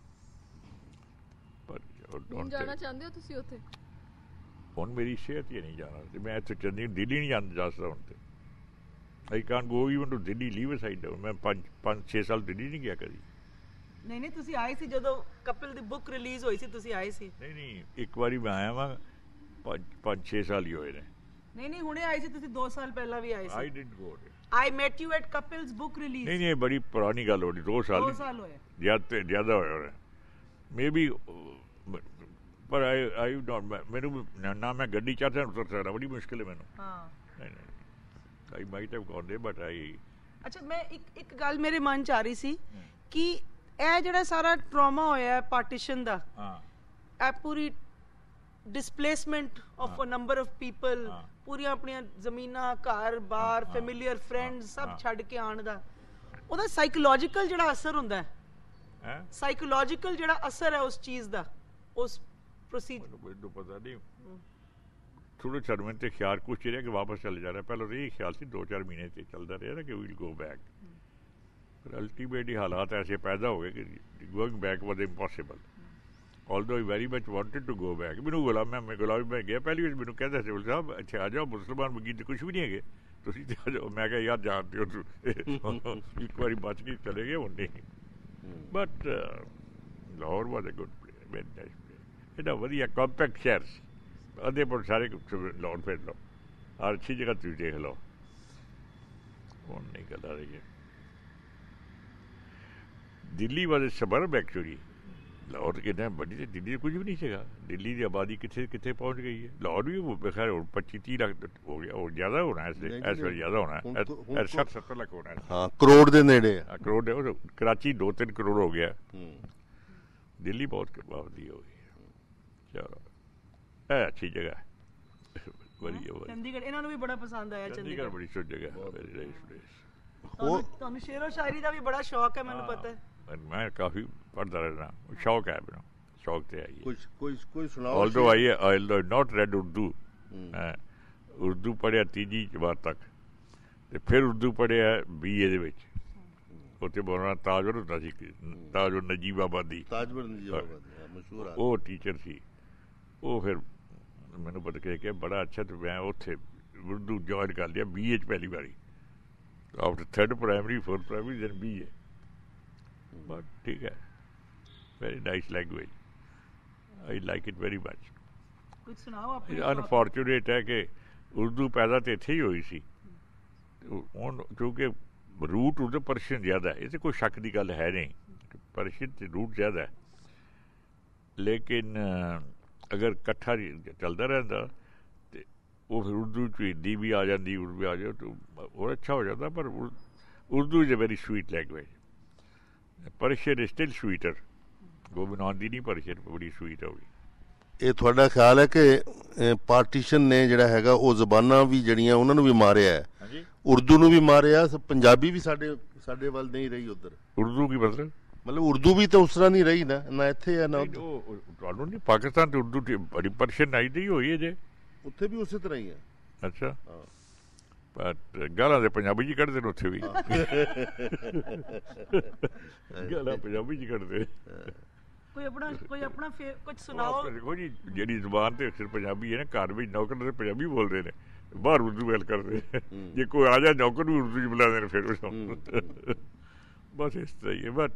But don't ਜਾਣਾ ਚਾਹੁੰਦੇ ਹੋ ਤੁਸੀਂ ਉੱਥੇ? ਹੁਣ ਮੇਰੀ ਸਿਹਤ ਹੀ ਨਹੀਂ ਜਾਣਾ, ਤੇ ਮੈਂ ਇੱਥੇ ਚੰਦੀ ਦਿੱਲੀ ਨਹੀਂ ਜਾਣ ਜਾ ਸਕਦਾ ਹੁਣ। ਤੇ I can't go even to Delhi, leave aside. ਮੈਂ ਪੰਜ ਪੰਜ ਛੇ ਸਾਲ ਦਿੱਲੀ ਨਹੀਂ ਗਿਆ ਕਦੀ। ਨਹੀਂ ਨਹੀਂ ਤੁਸੀਂ ਆਏ ਸੀ ਜਦੋਂ ਕਪਿਲ ਦੀ ਬੁੱਕ ਰਿਲੀਜ਼ ਹੋਈ ਸੀ, ਤੁਸੀਂ ਆਏ ਸੀ? ਨਹੀਂ ਨਹੀਂ ਇੱਕ ਵਾਰੀ ਮੈਂ ਆਇਆ ਵਾਂ, ਪੰਜ ਪੰਜ ਛੇ ਸਾਲ ਹੀ ਹੋਏ ਨੇ। ਨਹੀਂ ਨਹੀਂ ਹੁਣੇ ਆਏ ਸੀ ਤੁਸੀਂ, ਦੋ ਸਾਲ ਪਹਿਲਾਂ ਵੀ ਆਏ ਸੀ। I didn't go. I met you at Kapil's book release. ਨਹੀਂ ਨਹੀਂ ਬੜੀ ਪੁਰਾਣੀ ਗੱਲ ਹੋ ਗਈ, ਦੋ ਸਾਲ ਦੋ ਸਾਲ ਹੋਏ ਜ਼ਿਆਦਾ ਜ਼ਿਆਦਾ ਹੋਇਆ ਹੋਇਆ ਮੇ ਬੀ। ਪਰ ਆਈ ਆਈ ਨੋਟ, ਮੈਨੂੰ ਨਾ ਮੈਂ ਗੱਡੀ ਚੜ੍ਹ ਉਤਰ ਸਕਦਾ, ਬੜੀ ਮੁਸ਼ਕਿਲ ਹੈ ਮੈਨੂੰ। ਹਾਂ ਨਹੀਂ ਨਹੀਂ I might have gone there, but I ਅੱਛਾ ਮੈਂ ਇੱਕ ਇੱਕ ਗੱਲ ਮੇਰੇ ਮਨ ਚ ਆ ਰਹੀ ਸੀ ਕਿ ਇਹ ਜਿਹੜਾ ਸਾਰਾ ਟਰਾਮਾ ਹੋਇਆ ਪਾਰਟੀਸ਼ਨ ਦਾ, ਇਹ ਪੂਰੀ displacement of a number of people, ਪੂਰੀਆਂ ਆਪਣੀਆਂ ਜ਼ਮੀਨਾਂ, ਘਰ ਬਾਰ, ਫੈਮਿਲੀਅਰ, ਫਰੈਂਡਸ ਸਭ ਛੱਡ ਕੇ ਆਉਣ ਦਾ, ਉਹਦਾ ਸਾਈਕੋਲੋਜੀਕਲ ਜਿਹੜਾ ਅਸਰ ਹੁੰਦਾ ਹੈ, ਸਾਈਕੋਲੋਜੀਕਲ ਜਿਹੜਾ ਅਸਰ ਹੈ ਉਸ ਚੀਜ਼ ਦਾ, ਉਸ ਪ੍ਰੋਸੀਜਰ ਮੈਨੂੰ ਪਤਾ ਨਹੀਂ। ਥੋੜੇ ਚਰਮਨ ਤੇ ਖਿਆਲ ਕੁਛ ਰਿਹਾ ਕਿ ਵਾਪਸ ਚਲੇ ਜਾ ਰਿਹਾ। ਪਹਿਲਾਂ ਤਾਂ ਇਹ ਖਿਆਲ ਸੀ ਦੋ ਚਾਰ ਮਹੀਨੇ ਤੇ ਚੱਲਦਾ ਰਿਹਾ ਨਾ ਕਿ ਵੀਲ ਗੋ ਬੈਕ, ਪਰ ਅਲਟੀਮੇਟਲੀ ਹਾਲਾਤ ਐਸੇ ਪੈਦਾ ਹੋ ਗਏ ਕਿ going back was impossible. although I very much wanted to go back। ਮੈਨੂੰ ਗੁਲਾਮ ਮੈਂ ਗੁਲਾਮ ਮੈਂ ਗਿਆ ਪਹਿਲੀ ਵਾਰ, ਮੈਨੂੰ ਕਹਿੰਦਾ ਸਿਵਲ ਸਾਹਿਬ ਅੱਛਾ ਆ ਜਾਓ, ਮੁਸਲਮਾਨ ਵਕੀਲ ਕੁਛ ਵੀ ਨਹੀਂ ਹੈਗੇ, ਤੁਸੀਂ ਤੇ ਆ ਜਾਓ। ਮੈਂ ਕਿਹਾ ਯਾਰ ਜਾਣਦੇ ਹੋ ਤੂੰ, ਇੱਕ ਵਾਰੀ ਬਚ ਕੇ ਚਲੇ ਗਏ ਹੁਣ ਨਹੀਂ। But Lahore was a good place, very nice place, ਇਹਦਾ ਵਧੀਆ ਕੰਪੈਕਟ ਸ਼ਹਿਰ ਸੀ। ਅੱਧੇ ਪਰ ਸਾਰੇ ਲਾਹੌਰ ਫਿਰ ਲਓ, ਹਰ ਅੱਛੀ ਜਗ੍ਹਾ ਤੁਸੀਂ ਦੇਖ ਲਓ। ਹੁਣ ਨਹੀਂ ਗੱਲ ਆ ਰਹੀ ਹੈ। Delhi was a suburb actually. Lahore ਕਿੰਨਾ ਵੱਡੀ ਤੇ ਦਿੱਲੀ ਕੁਝ ਵੀ ਨਹੀਂ ਸੀਗਾ। ਦਿੱਲੀ ਦੀ ਆਬਾਦੀ ਕਿੱਥੇ ਕਿੱਥੇ ਪਹੁੰਚ ਗਈ ਹੈ। ਲਾਹੌਰ ਵੀ ਖੈਰ ਹੁਣ ਪੱਚੀ ਤੀਹ ਲੱਖ ਹੋ ਗਿਆ, ਹੋਰ ਜ਼ਿਆਦਾ ਹੋਣਾ ਇਸ ਇਸ ਵੇਲੇ, ਜ਼ਿਆਦਾ ਹੋਣਾ, ਸੱਠ ਸੱਤਰ ਲੱਖ ਹੋਣਾ। ਹਾਂ ਕਰੋੜ ਦੇ ਨੇੜੇ, ਕਰੋੜ ਦੇ। ਕਰਾਚੀ ਦੋ ਤਿੰਨ ਕਰੋੜ ਹੋ ਗਿਆ, ਦਿੱਲੀ ਬਹੁਤ ਆਬਾਦੀ ਹੋ ਗਈ। ਚਲੋ ਇਹ ਅੱਛੀ ਜਗ੍ਹਾ ਹੈ, ਵਧੀਆ। ਚੰਡੀਗੜ੍ਹ ਇਹਨਾਂ ਨੂੰ ਵੀ ਬੜਾ ਪਸੰਦ ਆਇਆ। ਚੰਡੀਗੜ੍ਹ ਬੜੀ ਸੁੱਚ ਜਗ੍ਹਾ, ਵੈਰੀ ਨਾਈਸ ਪਲੇਸ। ਤੁਹਾਨੂੰ ਸ਼ੇਰੋ ਸ਼ਾਇਰੀ ਦਾ ਵੀ ਬੜਾ ਸ਼ੌਕ ਹੈ, ਮੈਨੂੰ ਪਤਾ ਹੈ। ਮੈਂ ਕਾਫੀ ਪੜ੍ਹਦਾ ਰਹਿਣਾ, ਸ਼ੌਕ ਹੈ ਮੈਨੂੰ, ਸ਼ੌਕ ਤੇ ਆਈ ਕੁਝ ਕੋਈ ਕੋਈ ਸੁਣਾਓ। although I I not read Urdu, Urdu ਪੜ੍ਹਿਆ ਤੀਜੀ ਜਮਾਤ ਤੱਕ, ਤੇ ਫਿਰ ਉਰਦੂ ਪੜ੍ਹਿਆ ਬੀ ਏ ਦੇ ਵਿੱਚ। ਉੱਥੇ ਬੋਲਣਾ ਤਾਜਵਰ ਹੁੰਦਾ ਸੀ, ਤਾਜਵਰ ਨਜੀਬਾਬਾਦੀ, ਤਾਜਵਰ ਨਜੀਬਾਬਾਦੀ ਮਸ਼ਹੂਰ, ਉਹ ਟੀਚਰ ਸੀ। ਉਹ ਫਿਰ ਮੈਨੂੰ ਪਤਾ ਕਿ ਬੜਾ ਅੱਛਾ, ਤੇ ਮੈਂ ਉੱਥੇ ਉਰਦੂ ਜੁਆਇਨ ਕਰ ਲਿਆ ਬੀ ਏ 'ਚ ਪਹਿਲੀ ਵਾਰੀ, after third primary fourth primary then B A. But ਠੀਕ ਹੈ, very nice language, I like it very much। ਕੁਝ ਸੁਣਾਓ ਆਪਣੇ। ਅਨਫੋਰਚੂਨੇਟ ਹੈ ਕਿ ਉਰਦੂ ਪੈਦਾ ਤਾਂ ਇੱਥੇ ਹੀ ਹੋਈ ਸੀ, ਹੁਣ ਕਿਉਂਕਿ ਰੂਟ ਉਹਦੇ ਪਰਸ਼ੀਅਨ ਜ਼ਿਆਦਾ ਹੈ, ਇਹ ਤਾਂ ਕੋਈ ਸ਼ੱਕ ਦੀ ਗੱਲ ਹੈ ਨਹੀਂ, ਪਰਸ਼ੀਅਨ ਤੇ ਰੂਟ ਜ਼ਿਆਦਾ ਹੈ। ਲੇਕਿਨ ਅਗਰ ਇਕੱਠਾ ਚੱਲਦਾ ਰਹਿੰਦਾ ਤੇ ਉਹ ਫਿਰ ਉਰਦੂ 'ਚ ਹਿੰਦੀ ਵੀ ਆ ਜਾਂਦੀ, ਉਰਦੂ ਵੀ ਆ ਜਾਏ ਤਾਂ ਹੋਰ ਅੱਛਾ ਹੋ ਜਾਂਦਾ। ਪਰ Urdu is a very sweet language, Persian is still sweeter. ਗੋਬਿੰਦ ਆਉਂਦੀ ਨਹੀਂ, ਪਰਸ਼ੀਅਨ ਬੜੀ ਸਵੀਟ ਹੋ ਗਈ। ਇਹ ਤੁਹਾਡਾ ਖਿਆਲ ਹੈ ਕਿ ਪਾਰਟੀਸ਼ਨ ਨੇ ਜਿਹੜਾ ਹੈਗਾ ਉਹ ਜ਼ਬਾਨਾਂ ਵੀ ਜਿਹੜੀਆਂ ਉਹਨਾਂ ਨੂੰ ਵੀ ਮਾਰਿਆ ਹੈ, ਉਰਦੂ ਨੂੰ ਵੀ ਮਾਰਿਆ, ਪੰਜਾਬੀ ਵੀ ਸਾਡੇ ਸਾਡੇ ਵੱਲ ਨਹੀਂ ਰਹੀ ਉੱਧਰ। ਉਰਦੂ ਕੀ ਮਤਲਬ? ਮਤਲਬ ਉਰਦੂ ਵੀ ਤਾਂ ਉਸ ਤਰ੍ਹਾਂ ਨਹੀਂ ਰਹੀ ਨਾ, ਨਾ ਇੱਥੇ ਹੈ ਨਾ ਤੁਹਾਨੂੰ ਨਹੀਂ। ਪਾਕਿਸਤਾਨ ਤੇ ਉਰਦੂ ਬੜੀ ਪਰਸ਼ੀਅਨ ਆਈ ਦੀ ਹੋਈ ਹੈ ਜੇ, ਉੱਥੇ ਵੀ ਉਸੇ ਤਰ੍ਹਾਂ ਹੀ ਹੈ। ਅੱਛਾ, ਪਰ ਗਾਲਾਂ ਦੇ ਪੰਜਾਬੀ ਜੀ ਕੱਢਦੇ ਨੇ ਉੱਥੇ ਵੀ, ਗਾਲਾਂ ਪੰਜਾਬੀ ਜੀ ਕੱਢਦੇ। ਕੋਈ ਆਪਣਾ ਕੋਈ ਆਪਣਾ ਕੁਝ ਸੁਣਾਓ। ਦੇਖੋ ਜੀ, ਜਿਹੜੀ ਜ਼ੁਬਾਨ ਤੇ ਸਿਰ ਪੰਜਾਬੀ ਹੈ ਨਾ, ਘਰ ਵਿੱਚ ਨੌਕਰ ਤੇ ਪੰਜਾਬੀ ਬੋਲਦੇ ਨੇ, ਬਾਹਰ ਉਰਦੂ ਗੱਲ ਕਰਦੇ। ਜੇ ਕੋਈ ਆ ਜਾ ਨੌਕਰ ਵੀ ਉਰਦੂ 'ਚ ਬੁਲਾਉਂਦੇ ਨੇ ਫਿਰ। ਬਸ ਇਸ ਤਰ੍ਹਾਂ ਹੀ ਹੈ। ਬਟ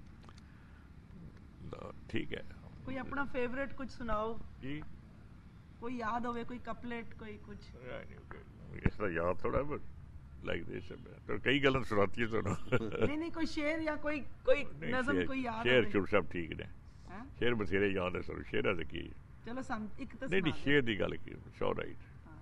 ਠੀਕ ਹੈ। ਕੋਈ ਆਪਣਾ ਫੇਵਰੇਟ ਕੁਝ ਸੁਣਾਓ ਜੀ, ਕੋਈ ਯਾਦ ਹੋਵੇ, ਕੋਈ ਕਪਲੇਟ, ਕੋਈ ਕੁਝ। ਇਸ ਤਰ੍ਹਾਂ ਯਾਦ ਥੋੜਾ ਬਟ ਲਾਈਕ ਦਿਸ ਕਈ ਗੱਲਾਂ ਸੁਣਾਤੀ ਤੁਹਾਨੂੰ। ਨਹੀਂ ਨਹੀਂ, ਕੋਈ ਸ਼ੇਰ ਜਾਂ ਕੋਈ ਕੋਈ ਨਜ਼ਮ ਕੋਈ ਯਾਦ। ਸ਼ੇਰ ਸ਼ੁਰ ਸਭ ਠੀਕ ਨੇ, ਸ਼ੇਰ ਬਥੇਰੇ ਯਾਦ ਹੈ ਸਾਨੂੰ, ਸ਼ੇਰਾਂ ਦੇ ਕੀ। ਚਲੋ ਇੱਕ ਤਾਂ ਨਹੀਂ ਨਹੀਂ, ਸ਼ੇਰ ਦੀ ਗੱਲ ਕੀ, ਸੋ ਰਾਈਟ।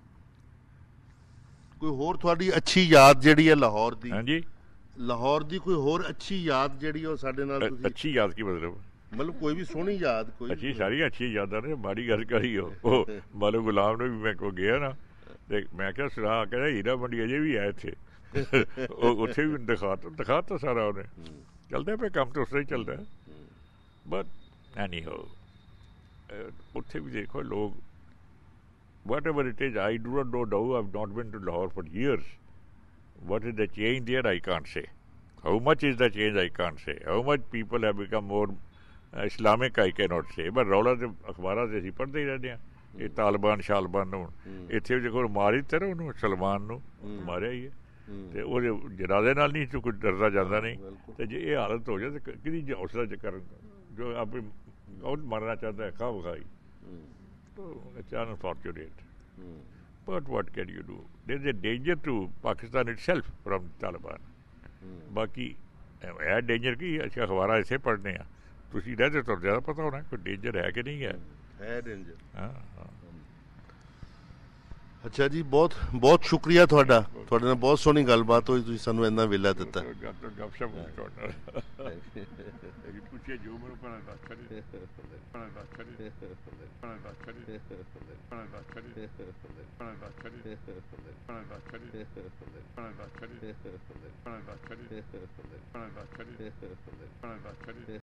ਕੋਈ ਹੋਰ ਤੁਹਾਡੀ ਅੱਛੀ ਯਾਦ ਜਿਹੜੀ ਹੈ ਲਾਹੌਰ ਦੀ? ਹਾਂਜੀ, ਲਾਹੌਰ ਦੀ ਕੋਈ ਹੋਰ ਅੱਛੀ ਯਾਦ ਜਿਹੜੀ ਉਹ ਸਾਡੇ ਨਾਲ ਤੁਸੀਂ। ਅੱਛੀ ਯਾਦ ਕੀ ਮਤਲਬ? ਮਤਲਬ ਕੋਈ ਵੀ ਸੋਹਣੀ ਯਾਦ ਕੋਈ। ਅੱਛੀ ਸਾਰੀਆਂ ਅੱਛੀਆਂ ਯਾਦਾਂ ਨੇ, ਮਾੜੀ ਗੱਲ ਕਰੀ ਉਹ ਮਾਲੋ ਗੁਲਾਮ ਨੇ ਵੀ ਮੈਂ ਕੋ ਗਿਆ ਨਾ, ਤੇ ਮੈਂ ਕਿਹਾ ਸੁਣਾ, ਕਹਿੰਦਾ ਹੀਰਾ ਮੰਡੀ ਅਜੇ ਵੀ ਹੈ ਇੱਥੇ। ਉਹ ਉੱਥੇ ਵੀ ਦਿਖਾਤਾ ਦਿਖਾਤਾ ਸਾਰਾ ਉਹਨੇ। ਚੱਲਦਾ ਪਿਆ ਕੰਮ ਤਾਂ ਉਸ ਤਰ੍ਹਾਂ ਹੀ ਚੱਲਦਾ। ਬਟ ਐਨੀ ਹੋ, ਉੱਥੇ ਵੀ ਦੇਖੋ ਲੋਕ whatever it is, I do not know now, I've not been to Lahore for years. What is the change there, I can't say. How much is the change, I can't say. How much people have become more uh, Islamic, I cannot say. But ਰੌਲਾ ਤੇ ਅਖਬਾਰਾਂ ਤੇ ਅਸੀਂ ਪੜ੍ਹਦੇ ਹੀ ਰਹਿੰਦੇ ਹਾਂ, ਇਹ ਤਾਲਬਾਨ ਸ਼ਾਲਬਾਨ ਨੂੰ। ਇੱਥੇ ਦੇਖੋ ਮਾਰੀ ਤੇ ਉਹਨੂੰ, ਸਲਮਾਨ ਨੂੰ ਮਾਰਿਆ ਹੀ ਹੈ, ਤੇ ਉਹਦੇ ਜਨਾਜ਼ੇ ਨਾਲ ਨਹੀਂ ਕੋਈ ਡਰਦਾ ਜਾਂਦਾ ਨਹੀਂ। ਤੇ ਜੇ ਇਹ ਹਾਲਤ ਹੋ ਜਾਏ ਤਾਂ ਕਿਹਦੀ ਹੌਸਲਾ ਚ ਕਰਨ, ਜੋ ਆਪੇ ਕੌਣ ਮਾਰਨਾ ਚਾਹੁੰਦਾ ਹੈ, ਖਾ ਵਿਖਾਈ। It's unfortunate. Hmm. But what can you do? There is a danger to Pakistan itself from Taliban. Hmm. ਬਾਕੀ ਇਹ ਡੇਂਜਰ ਕੀ, ਅਸੀਂ ਅਖਬਾਰਾਂ ਇੱਥੇ ਪੜ੍ਹਨੇ ਆ, ਤੁਸੀਂ ਰਹਿੰਦੇ ਤੁਹਾਨੂੰ ਜ਼ਿਆਦਾ ਪਤਾ ਹੋਣਾ ਕੋਈ ਡੇਂਜਰ ਹੈ ਕਿ ਨਹੀਂ ਹੈ। ਹੈ ਡੇਂਜਰ। ਹਾਂ ਹਾਂ। ਅੱਛਾ ਜੀ, ਬਹੁਤ ਬਹੁਤ ਸ਼ੁਕਰੀਆ ਤੁਹਾਡਾ, ਤੁਹਾਡੇ ਨਾਲ ਬਹੁਤ ਸੋਹਣੀ ਗੱਲਬਾਤ ਹੋਈ, ਤੁਸੀਂ ਸਾਨੂੰ ਇੰਨਾ ਵੇਲਾ ਦਿੱਤਾ। ਗੱਪਸ਼ਪ ਹੋਈ ਤੁਹਾਡੇ ਨਾਲ। ਪੁੱਛਿਆ ਜੋ ਮੈਨੂੰ ਭਲਾ ਦੱਸ ਕਰੀ ਭਲਾ ਦੱਸ ਕਰੀ ਭਲਾ ਦੱਸ ਕਰੀ ਭਲਾ ਦੱਸ ਕਰੀ ਭਲਾ ਦੱਸ ਕਰੀ ਭਲਾ ਦੱਸ ਕਰੀ ਭਲਾ ਦੱਸ ਕਰੀ ਭਲਾ ਦੱਸ ਕਰੀ ਭਲਾ ਦੱਸ ਕਰੀ ਭਲਾ ਦੱਸ ਕਰੀ ਭਲਾ ਦੱਸ ਕਰੀ